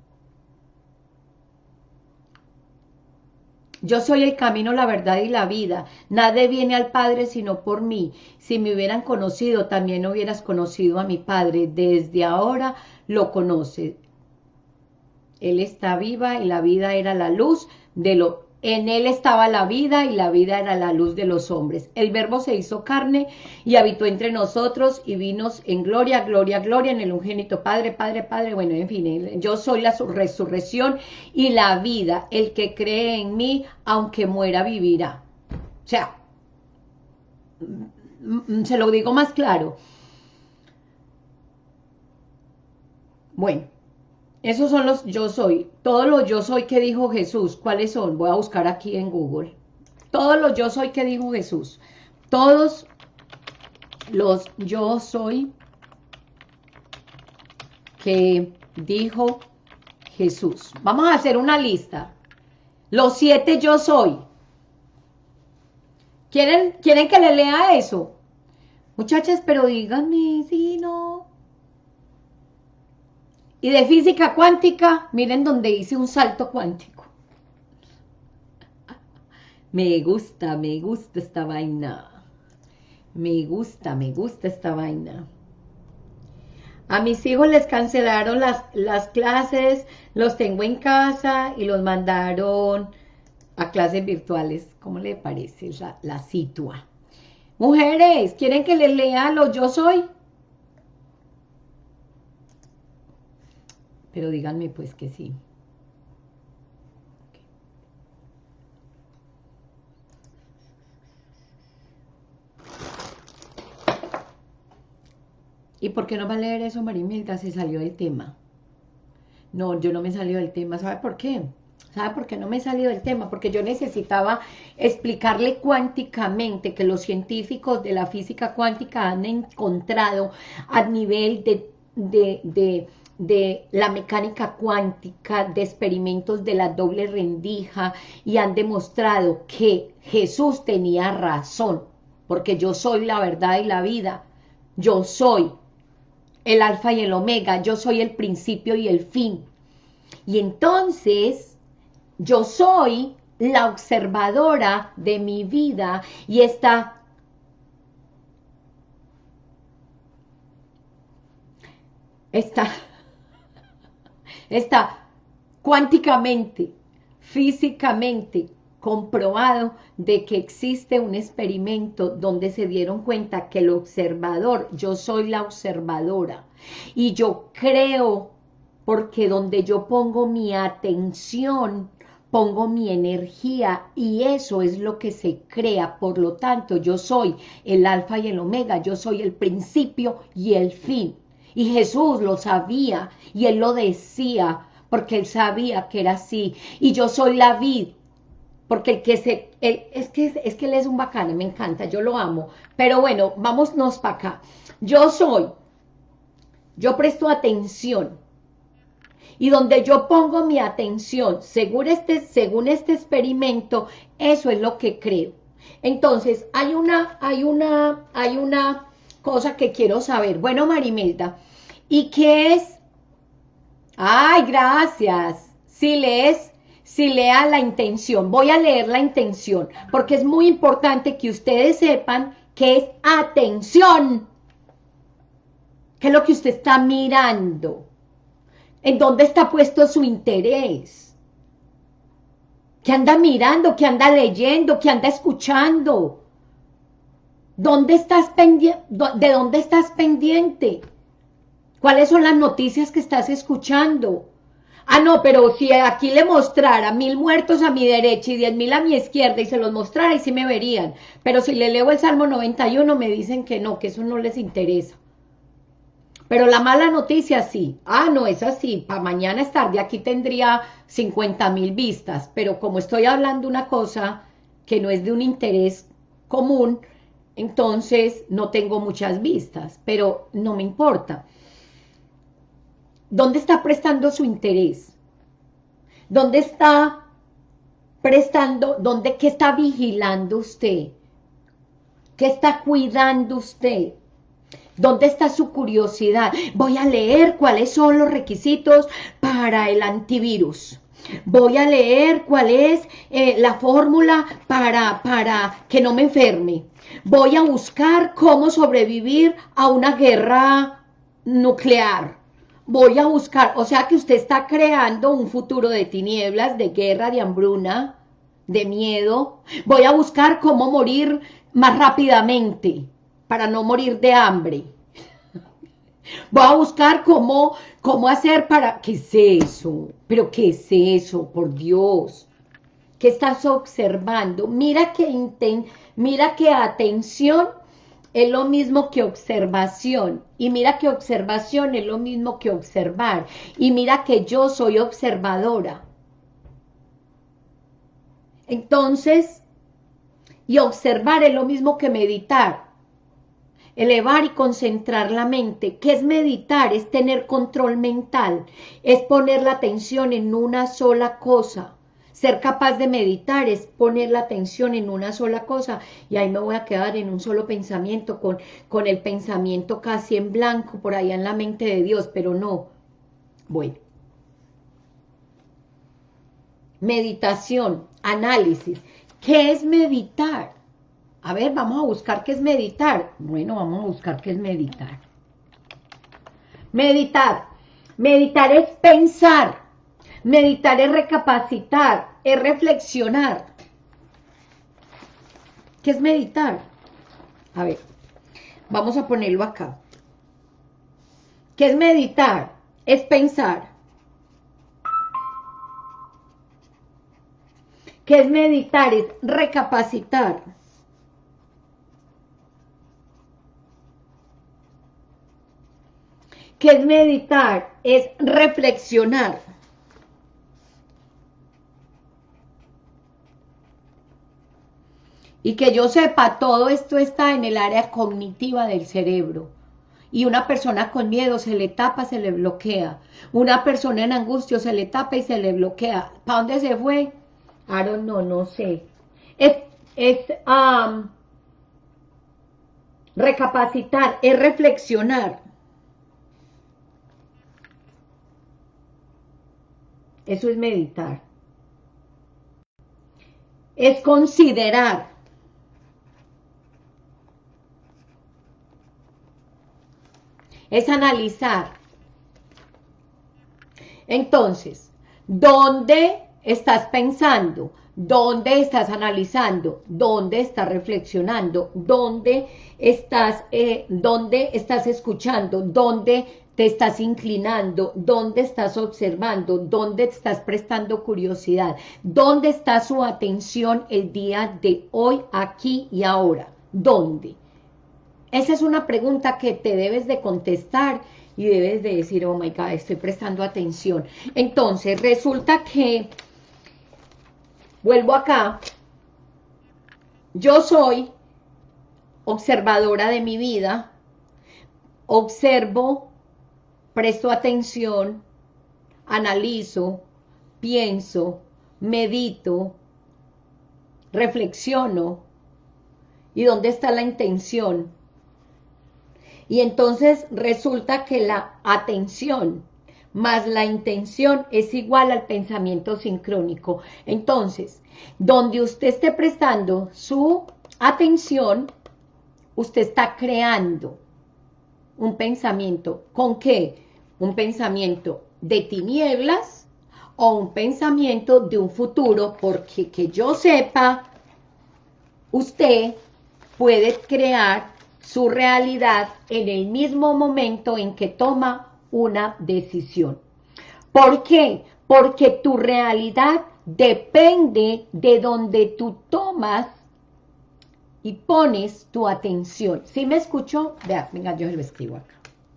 Yo soy el camino, la verdad y la vida. Nadie viene al Padre sino por mí. Si me hubieran conocido, también hubieras conocido a mi Padre. Desde ahora lo conoces. Él está viva y la vida era la luz de lo... En él estaba la vida y la vida era la luz de los hombres. El verbo se hizo carne y habitó entre nosotros y vinos en gloria, gloria, gloria en el unigénito Padre, Padre, Padre. Bueno, en fin, yo soy la resurrección y la vida. El que cree en mí, aunque muera, vivirá. O sea, se lo digo más claro. Bueno. Esos son los yo soy. Todos los yo soy que dijo Jesús. ¿Cuáles son? Voy a buscar aquí en Google. Todos los yo soy que dijo Jesús. Todos los yo soy que dijo Jesús. Vamos a hacer una lista. Los siete yo soy. ¿Quieren, ¿quieren que le lea eso? Muchachas, pero díganme si no... Y de física cuántica, miren donde hice un salto cuántico. Me gusta, me gusta esta vaina. Me gusta, me gusta esta vaina. A mis hijos les cancelaron las, las clases, los tengo en casa y los mandaron a clases virtuales. ¿Cómo le parece la, la situa? Mujeres, ¿quieren que les lea lo yo soy? Pero díganme pues que sí. ¿Y por qué no va a leer eso, Marimelda? Se salió del tema. No, yo no me salió del tema. ¿Sabe por qué? ¿Sabe por qué no me he salido del tema? Porque yo necesitaba explicarle cuánticamente que los científicos de la física cuántica han encontrado a nivel de, de, de, de la mecánica cuántica, de experimentos de la doble rendija, y han demostrado que Jesús tenía razón, porque yo soy la verdad y la vida. Yo soy el alfa y el omega, yo soy el principio y el fin. Y entonces yo soy la observadora de mi vida, y esta está, está cuánticamente, físicamente comprobado de que existe un experimento donde se dieron cuenta que el observador, yo soy la observadora, y yo creo, porque donde yo pongo mi atención, pongo mi energía, y eso es lo que se crea. Por lo tanto, yo soy el alfa y el omega, yo soy el principio y el fin. Y Jesús lo sabía, y Él lo decía, porque Él sabía que era así. Y yo soy la vid, porque el que se... El, es, que, es que Él es un bacano, me encanta, yo lo amo. Pero bueno, vámonos para acá. Yo soy, yo presto atención, y donde yo pongo mi atención, según este, según este experimento, eso es lo que creo. Entonces, hay una, hay una, hay una cosa que quiero saber. Bueno, Marimelda, ¿y qué es? Ay, gracias. Si lees, si lea la intención. Voy a leer la intención, porque es muy importante que ustedes sepan que es atención. ¿Qué es lo que usted está mirando? ¿En dónde está puesto su interés? ¿Qué anda mirando? ¿Qué anda leyendo? ¿Qué anda escuchando? ¿Dónde estás pendiente? ¿De dónde estás pendiente? ¿Cuáles son las noticias que estás escuchando? Ah, no, pero si aquí le mostrara mil muertos a mi derecha y diez mil a mi izquierda y se los mostrara, y sí me verían. Pero si le leo el Salmo noventa y uno, me dicen que no, que eso no les interesa. Pero la mala noticia sí. Ah, no, es así. Para mañana es tarde. Aquí tendría cincuenta mil vistas. Pero como estoy hablando una cosa que no es de un interés común, entonces no tengo muchas vistas. Pero no me importa. ¿Dónde está prestando su interés? ¿Dónde está prestando? ¿Dónde, qué está vigilando usted? ¿Qué está cuidando usted? ¿Dónde está su curiosidad? Voy a leer cuáles son los requisitos para el antivirus. Voy a leer cuál es eh, la fórmula para, para que no me enferme. Voy a buscar cómo sobrevivir a una guerra nuclear. Voy a buscar, o sea que usted está creando un futuro de tinieblas, de guerra, de hambruna, de miedo. Voy a buscar cómo morir más rápidamente, para no morir de hambre. Voy a buscar cómo, cómo hacer para... ¿Qué es eso? ¿Pero qué es eso? Por Dios. ¿Qué estás observando? Mira que, inten, mira que atención es lo mismo que observación. Y mira que observación es lo mismo que observar. Y mira que yo soy observadora. Entonces, y observar es lo mismo que meditar. Elevar y concentrar la mente. ¿Qué es meditar? Es tener control mental, es poner la atención en una sola cosa. Ser capaz de meditar es poner la atención en una sola cosa, y ahí me voy a quedar en un solo pensamiento, con, con el pensamiento casi en blanco por allá en la mente de Dios, pero no. Bueno. Meditación, análisis. ¿Qué es meditar? A ver, vamos a buscar qué es meditar. Bueno, vamos a buscar qué es meditar. Meditar. Meditar es pensar. Meditar es recapacitar, es reflexionar. ¿Qué es meditar? A ver, vamos a ponerlo acá. ¿Qué es meditar? Es pensar. ¿Qué es meditar? Es recapacitar. ¿Qué es meditar? Es reflexionar. Y que yo sepa, todo esto está en el área cognitiva del cerebro. Y una persona con miedo se le tapa, se le bloquea. Una persona en angustia se le tapa y se le bloquea. ¿Para dónde se fue? I don't know, no sé. Es, es um, recapacitar, es reflexionar. Eso es meditar. Es considerar. Es analizar. Entonces, ¿dónde estás pensando? ¿Dónde estás analizando? ¿Dónde estás reflexionando? ¿Dónde estás, eh, dónde estás escuchando? ¿Dónde te estás inclinando? ¿Dónde estás observando? ¿Dónde estás prestando curiosidad? ¿Dónde está su atención el día de hoy, aquí y ahora? ¿Dónde? Esa es una pregunta que te debes de contestar y debes de decir, oh my God, estoy prestando atención. Entonces, resulta que, vuelvo acá, yo soy observadora de mi vida, observo, presto atención, analizo, pienso, medito, reflexiono. ¿Y dónde está la intención? Y entonces resulta que la atención más la intención es igual al pensamiento sincrónico. Entonces, donde usted esté prestando su atención, usted está creando un pensamiento. ¿Con qué? Un pensamiento de tinieblas o un pensamiento de un futuro, porque que yo sepa, usted puede crear su realidad en el mismo momento en que toma una decisión. ¿Por qué? Porque tu realidad depende de donde tú tomas y pones tu atención. ¿Sí me escuchó? Vea, venga, yo se lo escribo acá.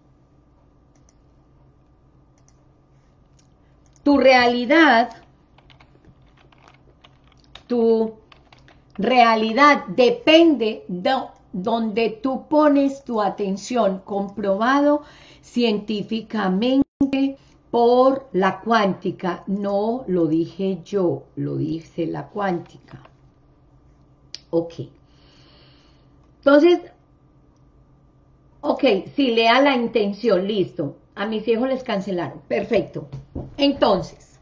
Tu realidad, tu realidad depende de donde tú pones tu atención, comprobado científicamente por la cuántica. No lo dije yo, lo dice la cuántica. Ok. Entonces, ok, si lea la intención, listo. A mis hijos les cancelaron, perfecto. Entonces,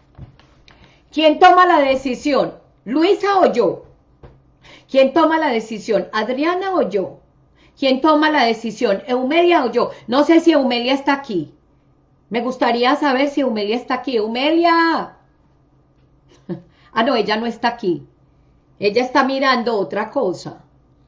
¿quién toma la decisión? ¿Luisa o yo? ¿Quién toma la decisión? ¿Adriana o yo? ¿Quién toma la decisión? ¿Eumelia o yo? No sé si Eumelia está aquí. Me gustaría saber si Eumelia está aquí. ¡Eumelia! Ah, no, ella no está aquí. Ella está mirando otra cosa.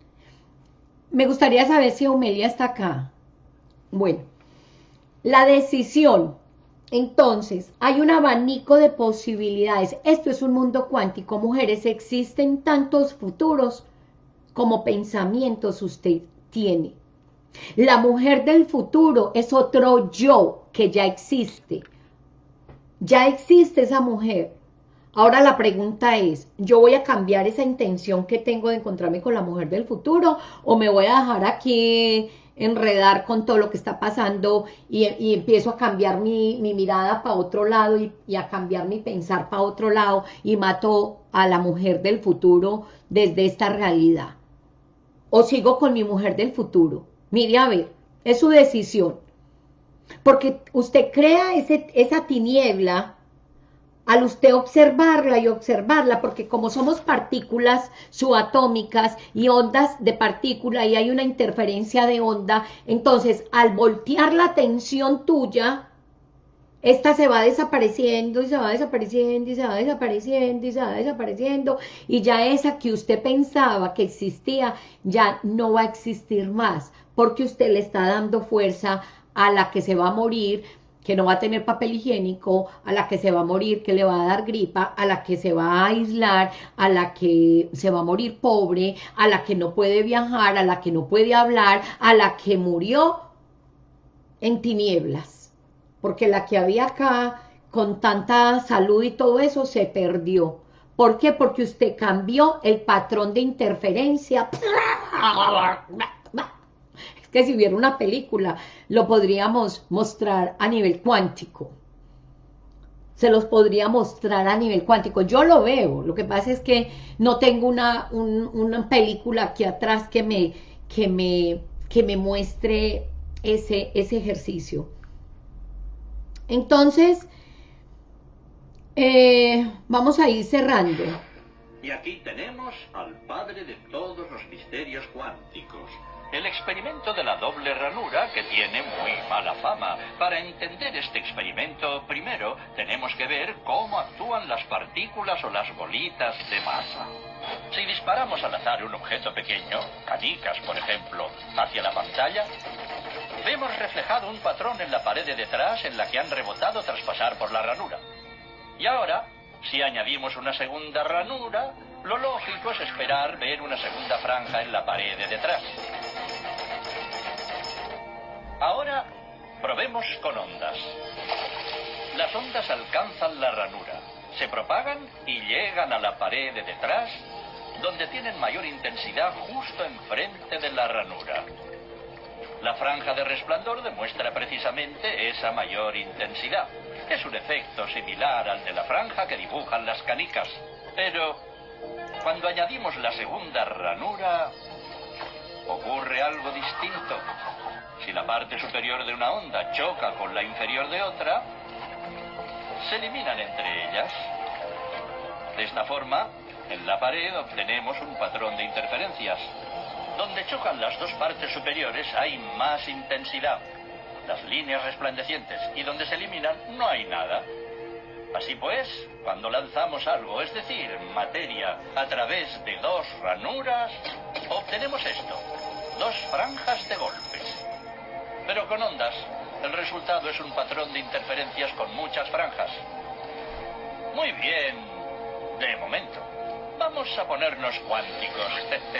Me gustaría saber si Eumelia está acá. Bueno, la decisión. Entonces, hay un abanico de posibilidades. Esto es un mundo cuántico, mujeres. Existen tantos futuros como pensamientos usted tiene. La mujer del futuro es otro yo que ya existe. Ya existe esa mujer. Ahora la pregunta es, ¿yo voy a cambiar esa intención que tengo de encontrarme con la mujer del futuro o me voy a dejar aquí enredar con todo lo que está pasando y, y empiezo a cambiar mi, mi mirada para otro lado y, y a cambiar mi pensar para otro lado y mato a la mujer del futuro desde esta realidad? ¿O sigo con mi mujer del futuro? Mire, a ver, es su decisión. Porque usted crea ese, esa tiniebla al usted observarla y observarla, porque como somos partículas subatómicas y ondas de partícula y hay una interferencia de onda, entonces al voltear la atención tuya, esta se va desapareciendo y se va desapareciendo y se va desapareciendo y se va desapareciendo y ya esa que usted pensaba que existía ya no va a existir más, porque usted le está dando fuerza a la que se va a morir, que no va a tener papel higiénico, a la que se va a morir, que le va a dar gripa, a la que se va a aislar, a la que se va a morir pobre, a la que no puede viajar, a la que no puede hablar, a la que murió en tinieblas, porque la que había acá con tanta salud y todo eso se perdió. ¿Por qué? Porque usted cambió el patrón de interferencia. Es que si hubiera una película, lo podríamos mostrar a nivel cuántico. Se los podría mostrar a nivel cuántico. Yo lo veo. Lo que pasa es que no tengo una, un, una película aquí atrás que me, que me, que me muestre ese, ese ejercicio. Entonces, eh, vamos a ir cerrando. Y aquí tenemos al padre de todos los misterios cuánticos. El experimento de la doble ranura, que tiene muy mala fama. Para entender este experimento, primero tenemos que ver cómo actúan las partículas o las bolitas de masa. Si disparamos al azar un objeto pequeño, canicas por ejemplo, hacia la pantalla, vemos reflejado un patrón en la pared de detrás en la que han rebotado tras pasar por la ranura. Y ahora, si añadimos una segunda ranura, lo lógico es esperar ver una segunda franja en la pared de detrás. Ahora, probemos con ondas. Las ondas alcanzan la ranura, se propagan y llegan a la pared de detrás, donde tienen mayor intensidad justo enfrente de la ranura. La franja de resplandor demuestra precisamente esa mayor intensidad. Es un efecto similar al de la franja que dibujan las canicas. Pero, cuando añadimos la segunda ranura, ocurre algo distinto. Si la parte superior de una onda choca con la inferior de otra, se eliminan entre ellas. De esta forma, en la pared obtenemos un patrón de interferencias. Donde chocan las dos partes superiores hay más intensidad, las líneas resplandecientes, y donde se eliminan no hay nada. Así pues, cuando lanzamos algo, es decir, materia, a través de dos ranuras, obtenemos esto, dos franjas de golpes. Pero con ondas, el resultado es un patrón de interferencias con muchas franjas. Muy bien, de momento. Vamos a ponernos cuánticos.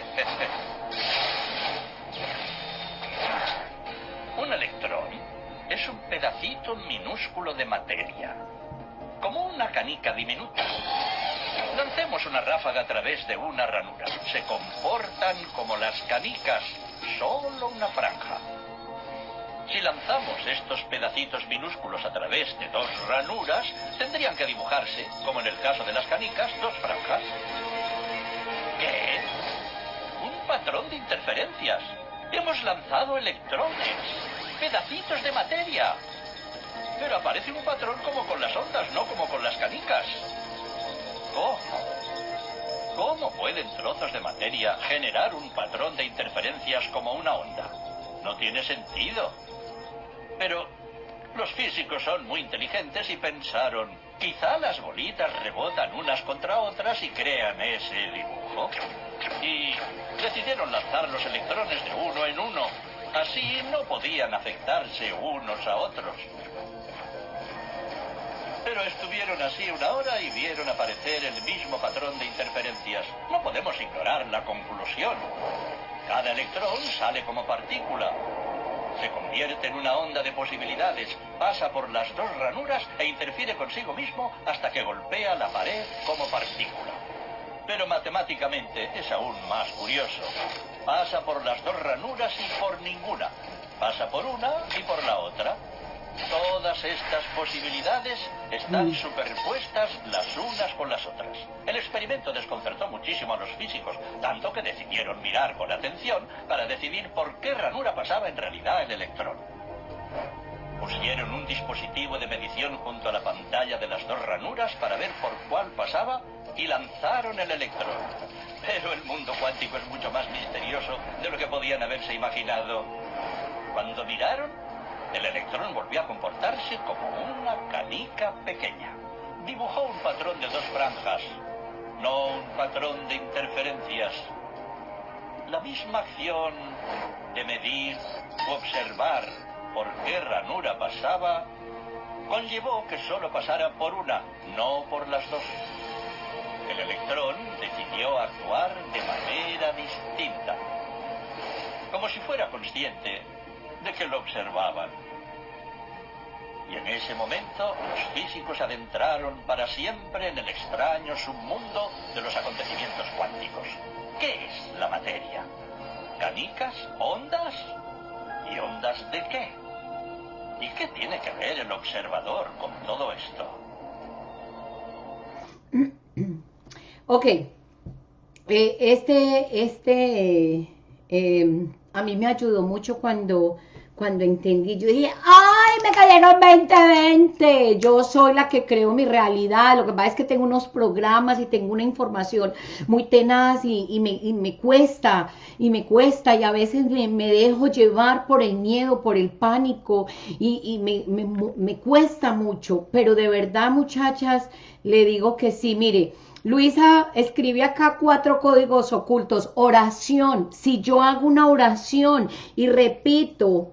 Un electrón es un pedacito minúsculo de materia, como una canica diminuta. Lancemos una ráfaga a través de una ranura. Se comportan como las canicas, solo una franja. Si lanzamos estos pedacitos minúsculos a través de dos ranuras, tendrían que dibujarse, como en el caso de las canicas, dos franjas. ¿Qué? Un patrón de interferencias. Hemos lanzado electrones, pedacitos de materia. Pero aparece un patrón como con las ondas, no como con las canicas. ¿Cómo? ¿Cómo pueden trozos de materia generar un patrón de interferencias como una onda? No tiene sentido. Pero los físicos son muy inteligentes y pensaron, quizá las bolitas rebotan unas contra otras y crean ese dibujo. Y decidieron lanzar los electrones de uno en uno. Así no podían afectarse unos a otros. Pero estuvieron así una hora y vieron aparecer el mismo patrón de interferencias. No podemos ignorar la conclusión. Cada electrón sale como partícula. Se convierte en una onda de posibilidades, pasa por las dos ranuras e interfiere consigo mismo hasta que golpea la pared como partícula. Pero matemáticamente es aún más curioso. Pasa por las dos ranuras y por ninguna. Pasa por una y por la otra. Todas estas posibilidades están superpuestas las unas con las otras. El experimento desconcertó muchísimo a los físicos, tanto que decidieron mirar con atención para decidir por qué ranura pasaba en realidad el electrón. Pusieron un dispositivo de medición junto a la pantalla de las dos ranuras para ver por cuál pasaba y lanzaron el electrón. Pero el mundo cuántico es mucho más misterioso de lo que podían haberse imaginado. Cuando miraron, el electrón volvió a comportarse como una canica pequeña. Dibujó un patrón de dos franjas, no un patrón de interferencias. La misma acción de medir u observar por qué ranura pasaba conllevó que solo pasara por una, no por las dos. El electrón decidió actuar de manera distinta, como si fuera consciente de que lo observaban. Y en ese momento los físicos se adentraron para siempre en el extraño submundo de los acontecimientos cuánticos. ¿Qué es la materia? ¿Canicas? ¿Ondas? ¿Y ondas de qué? ¿Y qué tiene que ver el observador con todo esto? Ok, eh, este, este, eh, eh, a mí me ayudó mucho cuando, cuando entendí, yo dije, ¡ay, me cayeron veinte veinte! Yo soy la que creo mi realidad, lo que pasa es que tengo unos programas y tengo una información muy tenaz y, y, me, y me cuesta, y me cuesta, y a veces me, me dejo llevar por el miedo, por el pánico, y, y me, me, me cuesta mucho, pero de verdad, muchachas, le digo que sí. Mire, Luisa escribe acá cuatro códigos ocultos. Oración. Si yo hago una oración y repito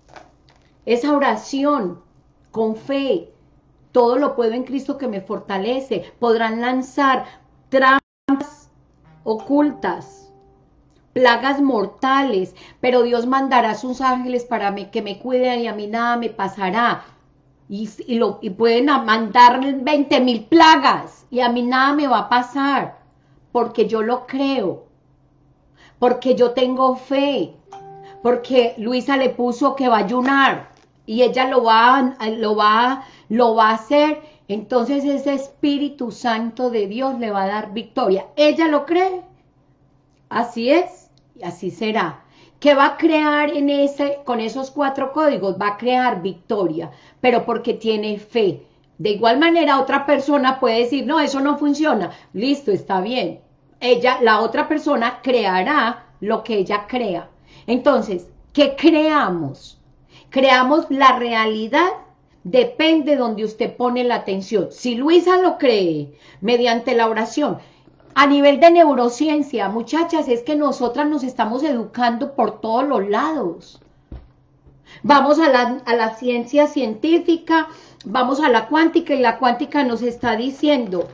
esa oración con fe, todo lo puedo en Cristo que me fortalece. Podrán lanzar trampas ocultas, plagas mortales, pero Dios mandará a sus ángeles para me, que me cuiden y a mí nada me pasará. Y, y, lo, y pueden mandar veinte mil plagas y a mí nada me va a pasar, porque yo lo creo, porque yo tengo fe, porque Luisa le puso que va a ayunar y ella lo va, lo va, lo va a hacer. Entonces ese Espíritu Santo de Dios le va a dar victoria. Ella lo cree, así es y así será. ¿Qué va a crear en ese, con esos cuatro códigos? Va a crear victoria, pero porque tiene fe. De igual manera, otra persona puede decir, no, eso no funciona. Listo, está bien. Ella, la otra persona creará lo que ella crea. Entonces, ¿qué creamos? Creamos la realidad, depende de donde usted pone la atención. Si Luisa lo cree mediante la oración, a nivel de neurociencia, muchachas, es que nosotras nos estamos educando por todos los lados. Vamos a la, a la ciencia científica, vamos a la cuántica y la cuántica nos está diciendo,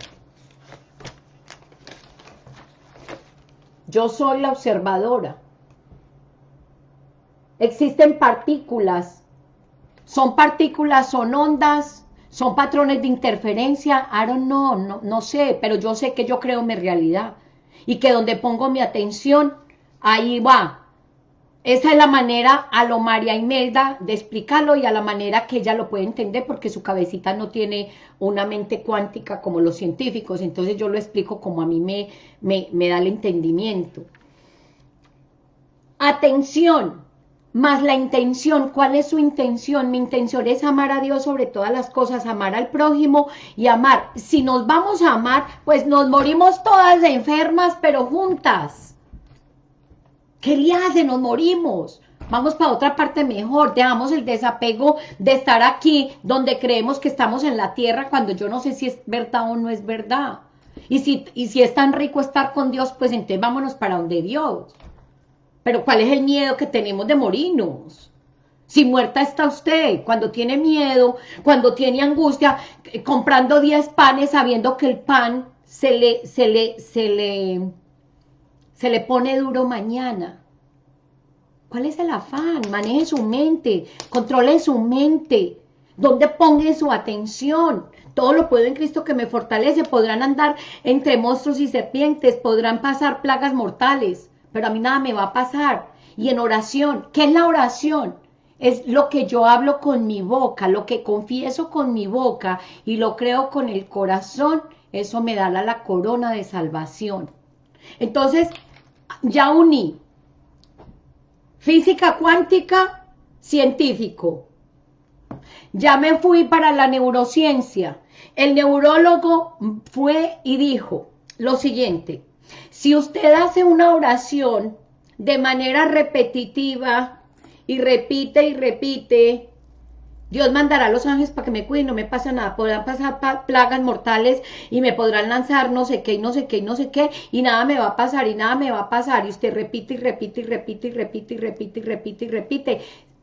yo soy la observadora. Existen partículas, son partículas, son ondas, son patrones de interferencia, I don't know, no, no sé, pero yo sé que yo creo mi realidad y que donde pongo mi atención, ahí va. Esa es la manera a lo María Imelda de explicarlo y a la manera que ella lo puede entender porque su cabecita no tiene una mente cuántica como los científicos, entonces yo lo explico como a mí me, me, me da el entendimiento. Atención. Más la intención, ¿cuál es su intención? Mi intención es amar a Dios sobre todas las cosas, amar al prójimo y amar. Si nos vamos a amar, pues nos morimos todas enfermas, pero juntas. ¿Qué le hace? Nos morimos. Vamos para otra parte mejor, dejamos el desapego de estar aquí, donde creemos que estamos en la tierra, cuando yo no sé si es verdad o no es verdad. Y si, y si es tan rico estar con Dios, pues entonces vámonos para donde Dios. Pero ¿cuál es el miedo que tenemos de morirnos? Si muerta está usted, cuando tiene miedo, cuando tiene angustia, eh, comprando diez panes sabiendo que el pan se le, se le, se le, se le pone duro mañana. ¿Cuál es el afán? Maneje su mente, controle su mente, ¿dónde ponga su atención? Todo lo puedo en Cristo que me fortalece, podrán andar entre monstruos y serpientes, podrán pasar plagas mortales, pero a mí nada me va a pasar. Y en oración, ¿qué es la oración? Es lo que yo hablo con mi boca, lo que confieso con mi boca y lo creo con el corazón, eso me da la, la corona de salvación. Entonces, ya uní física cuántica, científico. Ya me fui para la neurociencia. El neurólogo fue y dijo lo siguiente: si usted hace una oración de manera repetitiva y repite y repite, Dios mandará a los ángeles para que me cuiden, no me pasa nada, podrán pasar plagas mortales y me podrán lanzar no sé qué y no sé qué y no sé qué y nada me va a pasar y nada me va a pasar y usted repite y repite y repite y repite y repite y repite y repite.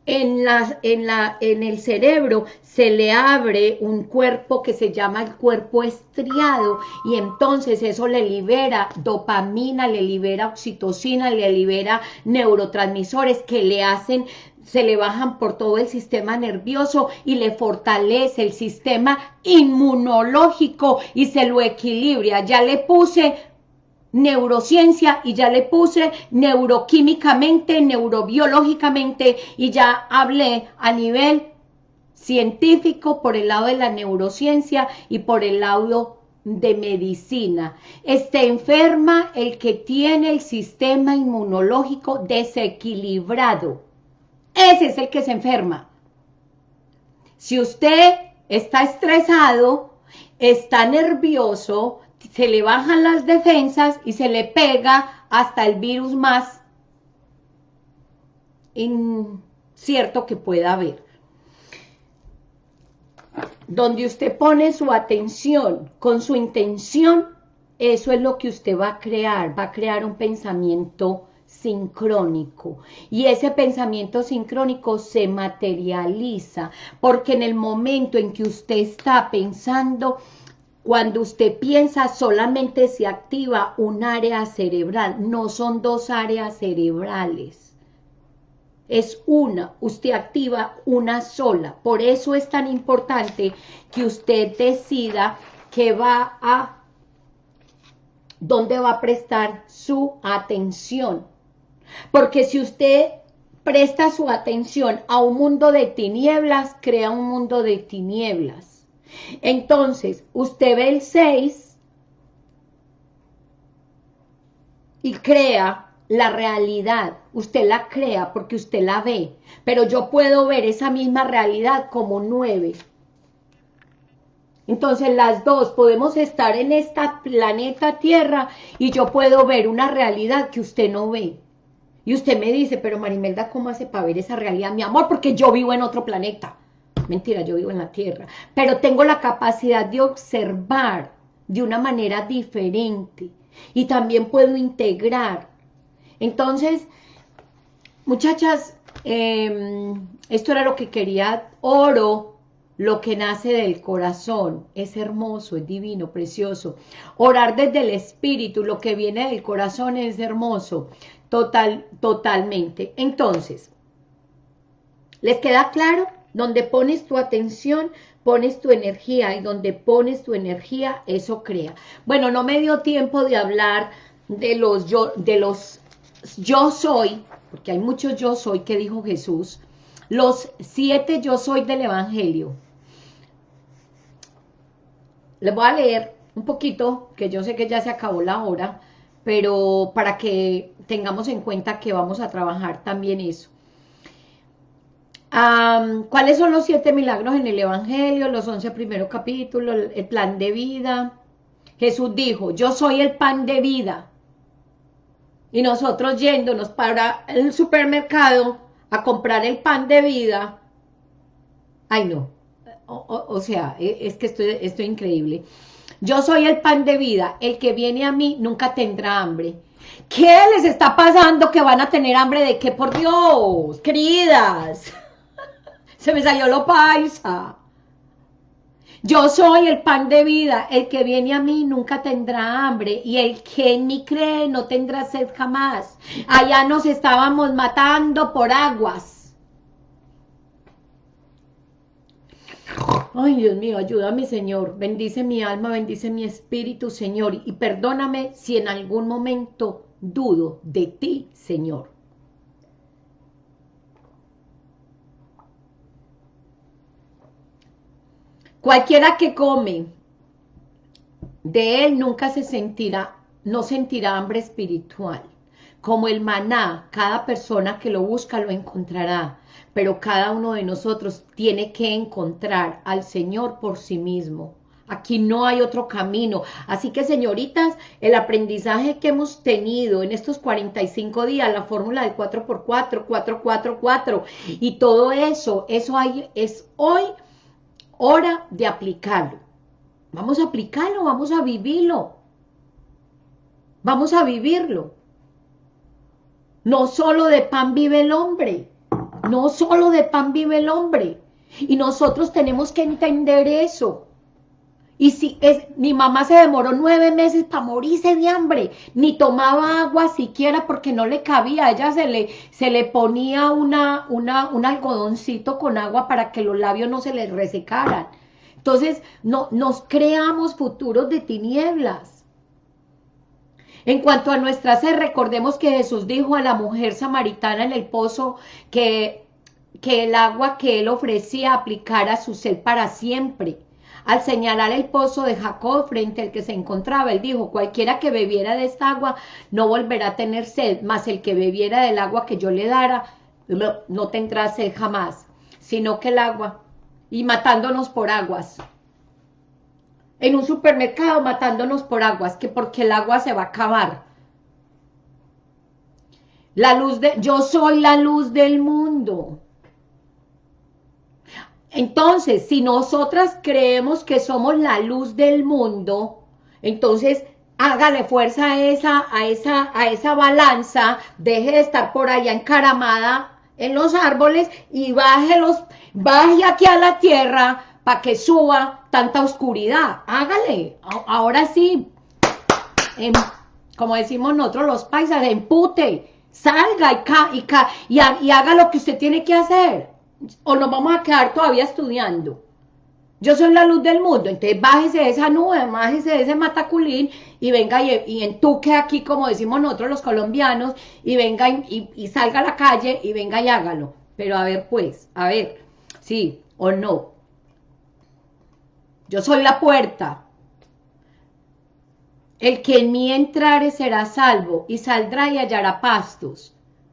en, la, en, la, en el cerebro se le abre un cuerpo que se llama el cuerpo estriado y entonces eso le libera dopamina, le libera oxitocina, le libera neurotransmisores que le hacen, se le bajan por todo el sistema nervioso y le fortalece el sistema inmunológico y se lo equilibra. Ya le puse neurociencia y ya le puse neuroquímicamente, neurobiológicamente y ya hablé a nivel científico por el lado de la neurociencia y por el lado de medicina. Está enferma el que tiene el sistema inmunológico desequilibrado. Ese es el que se enferma. Si usted está estresado, está nervioso, se le bajan las defensas y se le pega hasta el virus más incierto que pueda haber. Donde usted pone su atención con su intención, eso es lo que usted va a crear, va a crear un pensamiento sincrónico y ese pensamiento sincrónico se materializa porque en el momento en que usted está pensando, cuando usted piensa solamente se activa un área cerebral, no son dos áreas cerebrales, es una, usted activa una sola, por eso es tan importante que usted decida que va a, dónde va a prestar su atención, porque si usted presta su atención a un mundo de tinieblas, crea un mundo de tinieblas. Entonces, usted ve el seis y crea la realidad, usted la crea porque usted la ve, pero yo puedo ver esa misma realidad como nueve. Entonces las dos podemos estar en esta planeta Tierra y yo puedo ver una realidad que usted no ve. Y usted me dice, pero Marimelda, ¿cómo hace para ver esa realidad? Mi amor, porque yo vivo en otro planeta. Mentira, yo vivo en la Tierra, pero tengo la capacidad de observar de una manera diferente y también puedo integrar. Entonces, muchachas, eh, esto era lo que quería. Oro, lo que nace del corazón, es hermoso, es divino, precioso. Orar desde el espíritu, lo que viene del corazón es hermoso, total, totalmente. Entonces, ¿les queda claro? Donde pones tu atención, pones tu energía, y donde pones tu energía, eso crea. Bueno, no me dio tiempo de hablar de los yo, de los yo soy, porque hay muchos yo soy que dijo Jesús, los siete yo soy del Evangelio. Les voy a leer un poquito, que yo sé que ya se acabó la hora, pero para que tengamos en cuenta que vamos a trabajar también eso. Um, ¿Cuáles son los siete milagros en el Evangelio? Los once primeros capítulos, el, el plan de vida. Jesús dijo, yo soy el pan de vida. Y nosotros yéndonos para el supermercado a comprar el pan de vida. Ay, no. O, o, o sea, es que esto, esto es increíble. Yo soy el pan de vida. El que viene a mí nunca tendrá hambre. ¿Qué les está pasando que van a tener hambre de qué? Por Dios, queridas. Se me salió lo paisa. Yo soy el pan de vida, el que viene a mí nunca tendrá hambre, y el que en mí cree no tendrá sed jamás. Allá nos estábamos matando por aguas. Ay, Dios mío, ayúdame, Señor. Bendice mi alma, bendice mi espíritu, Señor, y perdóname si en algún momento dudo de ti, Señor. Cualquiera que come, de él nunca se sentirá, no sentirá hambre espiritual. Como el maná, cada persona que lo busca lo encontrará, pero cada uno de nosotros tiene que encontrar al Señor por sí mismo. Aquí no hay otro camino. Así que, señoritas, el aprendizaje que hemos tenido en estos cuarenta y cinco días, la fórmula del cuatro por cuatro, cuatro, cuatro, cuatro, y todo eso, eso hay, es hoy hora de aplicarlo. Vamos a aplicarlo, vamos a vivirlo. Vamos a vivirlo. No solo de pan vive el hombre. No solo de pan vive el hombre. Y nosotros tenemos que entender eso. Y si es, mi mamá se demoró nueve meses para morirse de hambre, ni tomaba agua siquiera porque no le cabía, a ella se le, se le ponía una, una, un algodoncito con agua para que los labios no se les resecaran. Entonces, no, nos creamos futuros de tinieblas. En cuanto a nuestra sed, recordemos que Jesús dijo a la mujer samaritana en el pozo que, que el agua que él ofrecía aplicara su sed para siempre. Al señalar el pozo de Jacob frente al que se encontraba, él dijo, cualquiera que bebiera de esta agua no volverá a tener sed, mas el que bebiera del agua que yo le dara no, no tendrá sed jamás, sino que el agua, y matándonos por aguas. En un supermercado matándonos por aguas, que porque el agua se va a acabar. La luz de, yo soy la luz del mundo. Entonces, si nosotras creemos que somos la luz del mundo, entonces hágale fuerza a esa, a esa, a esa balanza, deje de estar por allá encaramada en los árboles y baje, los, baje aquí a la tierra para que suba tanta oscuridad. Hágale, ahora sí, em, como decimos nosotros los paisas, empute, salga y, ca, y, ca, y, y haga lo que usted tiene que hacer. O nos vamos a quedar todavía estudiando. Yo soy la luz del mundo, entonces bájese de esa nube, bájese de ese mataculín y venga y, y entuque aquí, como decimos nosotros los colombianos, y venga y, y, y salga a la calle y venga y hágalo. Pero a ver pues, a ver, sí o no. Yo soy la puerta. El que en mí entrare será salvo y saldrá y hallará pastos.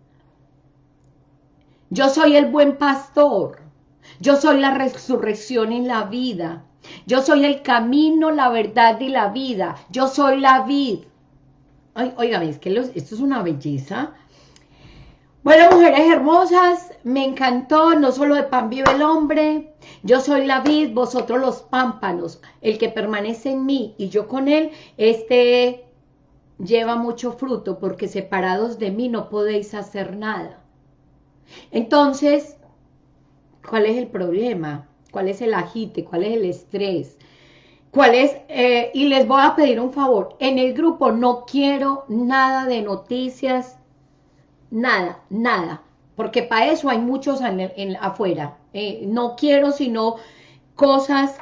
Yo soy el buen pastor, yo soy la resurrección y la vida, yo soy el camino, la verdad y la vida, yo soy la vid. Ay, óigame, es que los, esto es una belleza. Bueno, mujeres hermosas, me encantó, no solo de pan vive el hombre, yo soy la vid, vosotros los pámpanos, el que permanece en mí y yo con él, este lleva mucho fruto, porque separados de mí no podéis hacer nada. Entonces, ¿cuál es el problema? ¿Cuál es el agite? ¿Cuál es el estrés? ¿Cuál es? Eh, y les voy a pedir un favor. En el grupo no quiero nada de noticias, nada, nada. Porque para eso hay muchos en, en, afuera. Eh, no quiero sino cosas,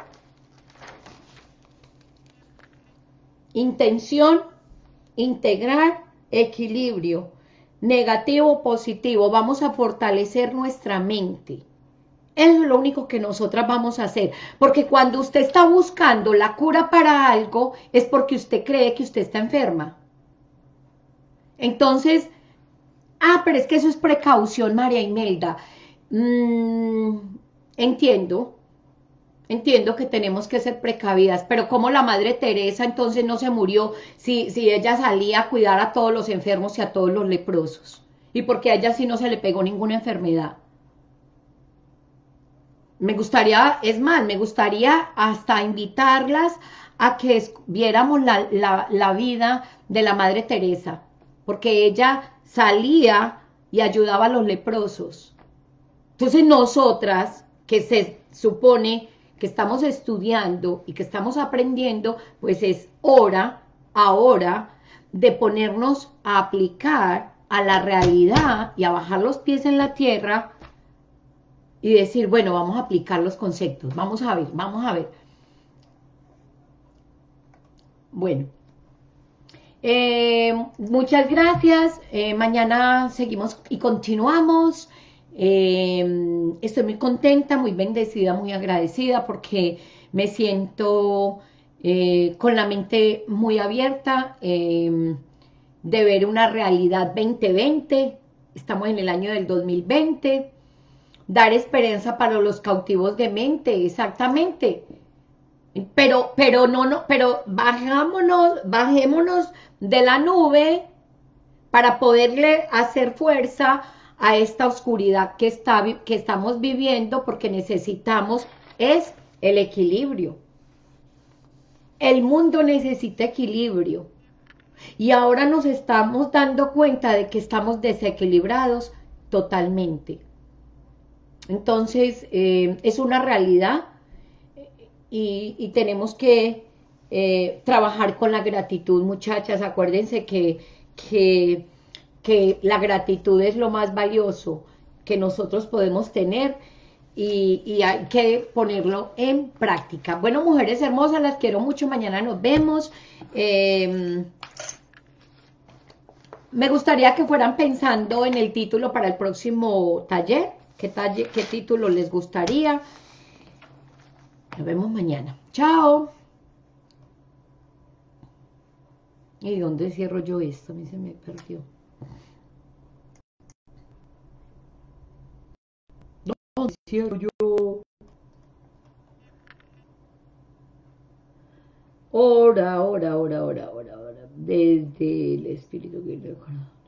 intención, integrar, equilibrio. Negativo, positivo, vamos a fortalecer nuestra mente. Eso es lo único que nosotras vamos a hacer, porque cuando usted está buscando la cura para algo, es porque usted cree que usted está enferma. Entonces, ah, pero es que eso es precaución, María Imelda. Mm, entiendo, entiendo que tenemos que ser precavidas, pero como la Madre Teresa entonces no se murió si, si ella salía a cuidar a todos los enfermos y a todos los leprosos, y porque a ella sí no se le pegó ninguna enfermedad. Me gustaría, es más, me gustaría hasta invitarlas a que viéramos la, la, la vida de la Madre Teresa, porque ella salía y ayudaba a los leprosos. Entonces nosotras, que se supone que estamos estudiando y que estamos aprendiendo, pues es hora, ahora, de ponernos a aplicar a la realidad y a bajar los pies en la tierra y decir, bueno, vamos a aplicar los conceptos, vamos a ver, vamos a ver. Bueno, eh, muchas gracias, eh, mañana seguimos y continuamos. Eh, estoy muy contenta, muy bendecida, muy agradecida porque me siento eh, con la mente muy abierta eh, de ver una realidad veinte veinte, estamos en el año del dos mil veinte, dar esperanza para los cautivos de mente, exactamente, pero, pero no, no, pero bajámonos, bajémonos de la nube para poderle hacer fuerza a esta oscuridad que, está, que estamos viviendo, porque necesitamos es el equilibrio. El mundo necesita equilibrio. Y ahora nos estamos dando cuenta de que estamos desequilibrados totalmente. Entonces, eh, es una realidad y, y tenemos que eh, trabajar con la gratitud, muchachas. Acuérdense que, que, que la gratitud es lo más valioso que nosotros podemos tener y, y hay que ponerlo en práctica. Bueno, mujeres hermosas, las quiero mucho. Mañana nos vemos. Eh, me gustaría que fueran pensando en el título para el próximo taller. ¿Qué, taller, qué título les gustaría? Nos vemos mañana. Chao. ¿Y dónde cierro yo esto? A mí se me perdió. ¿Dónde cierro yo? Ora, ora, ora, ora, ora, ora. Desde el espíritu que le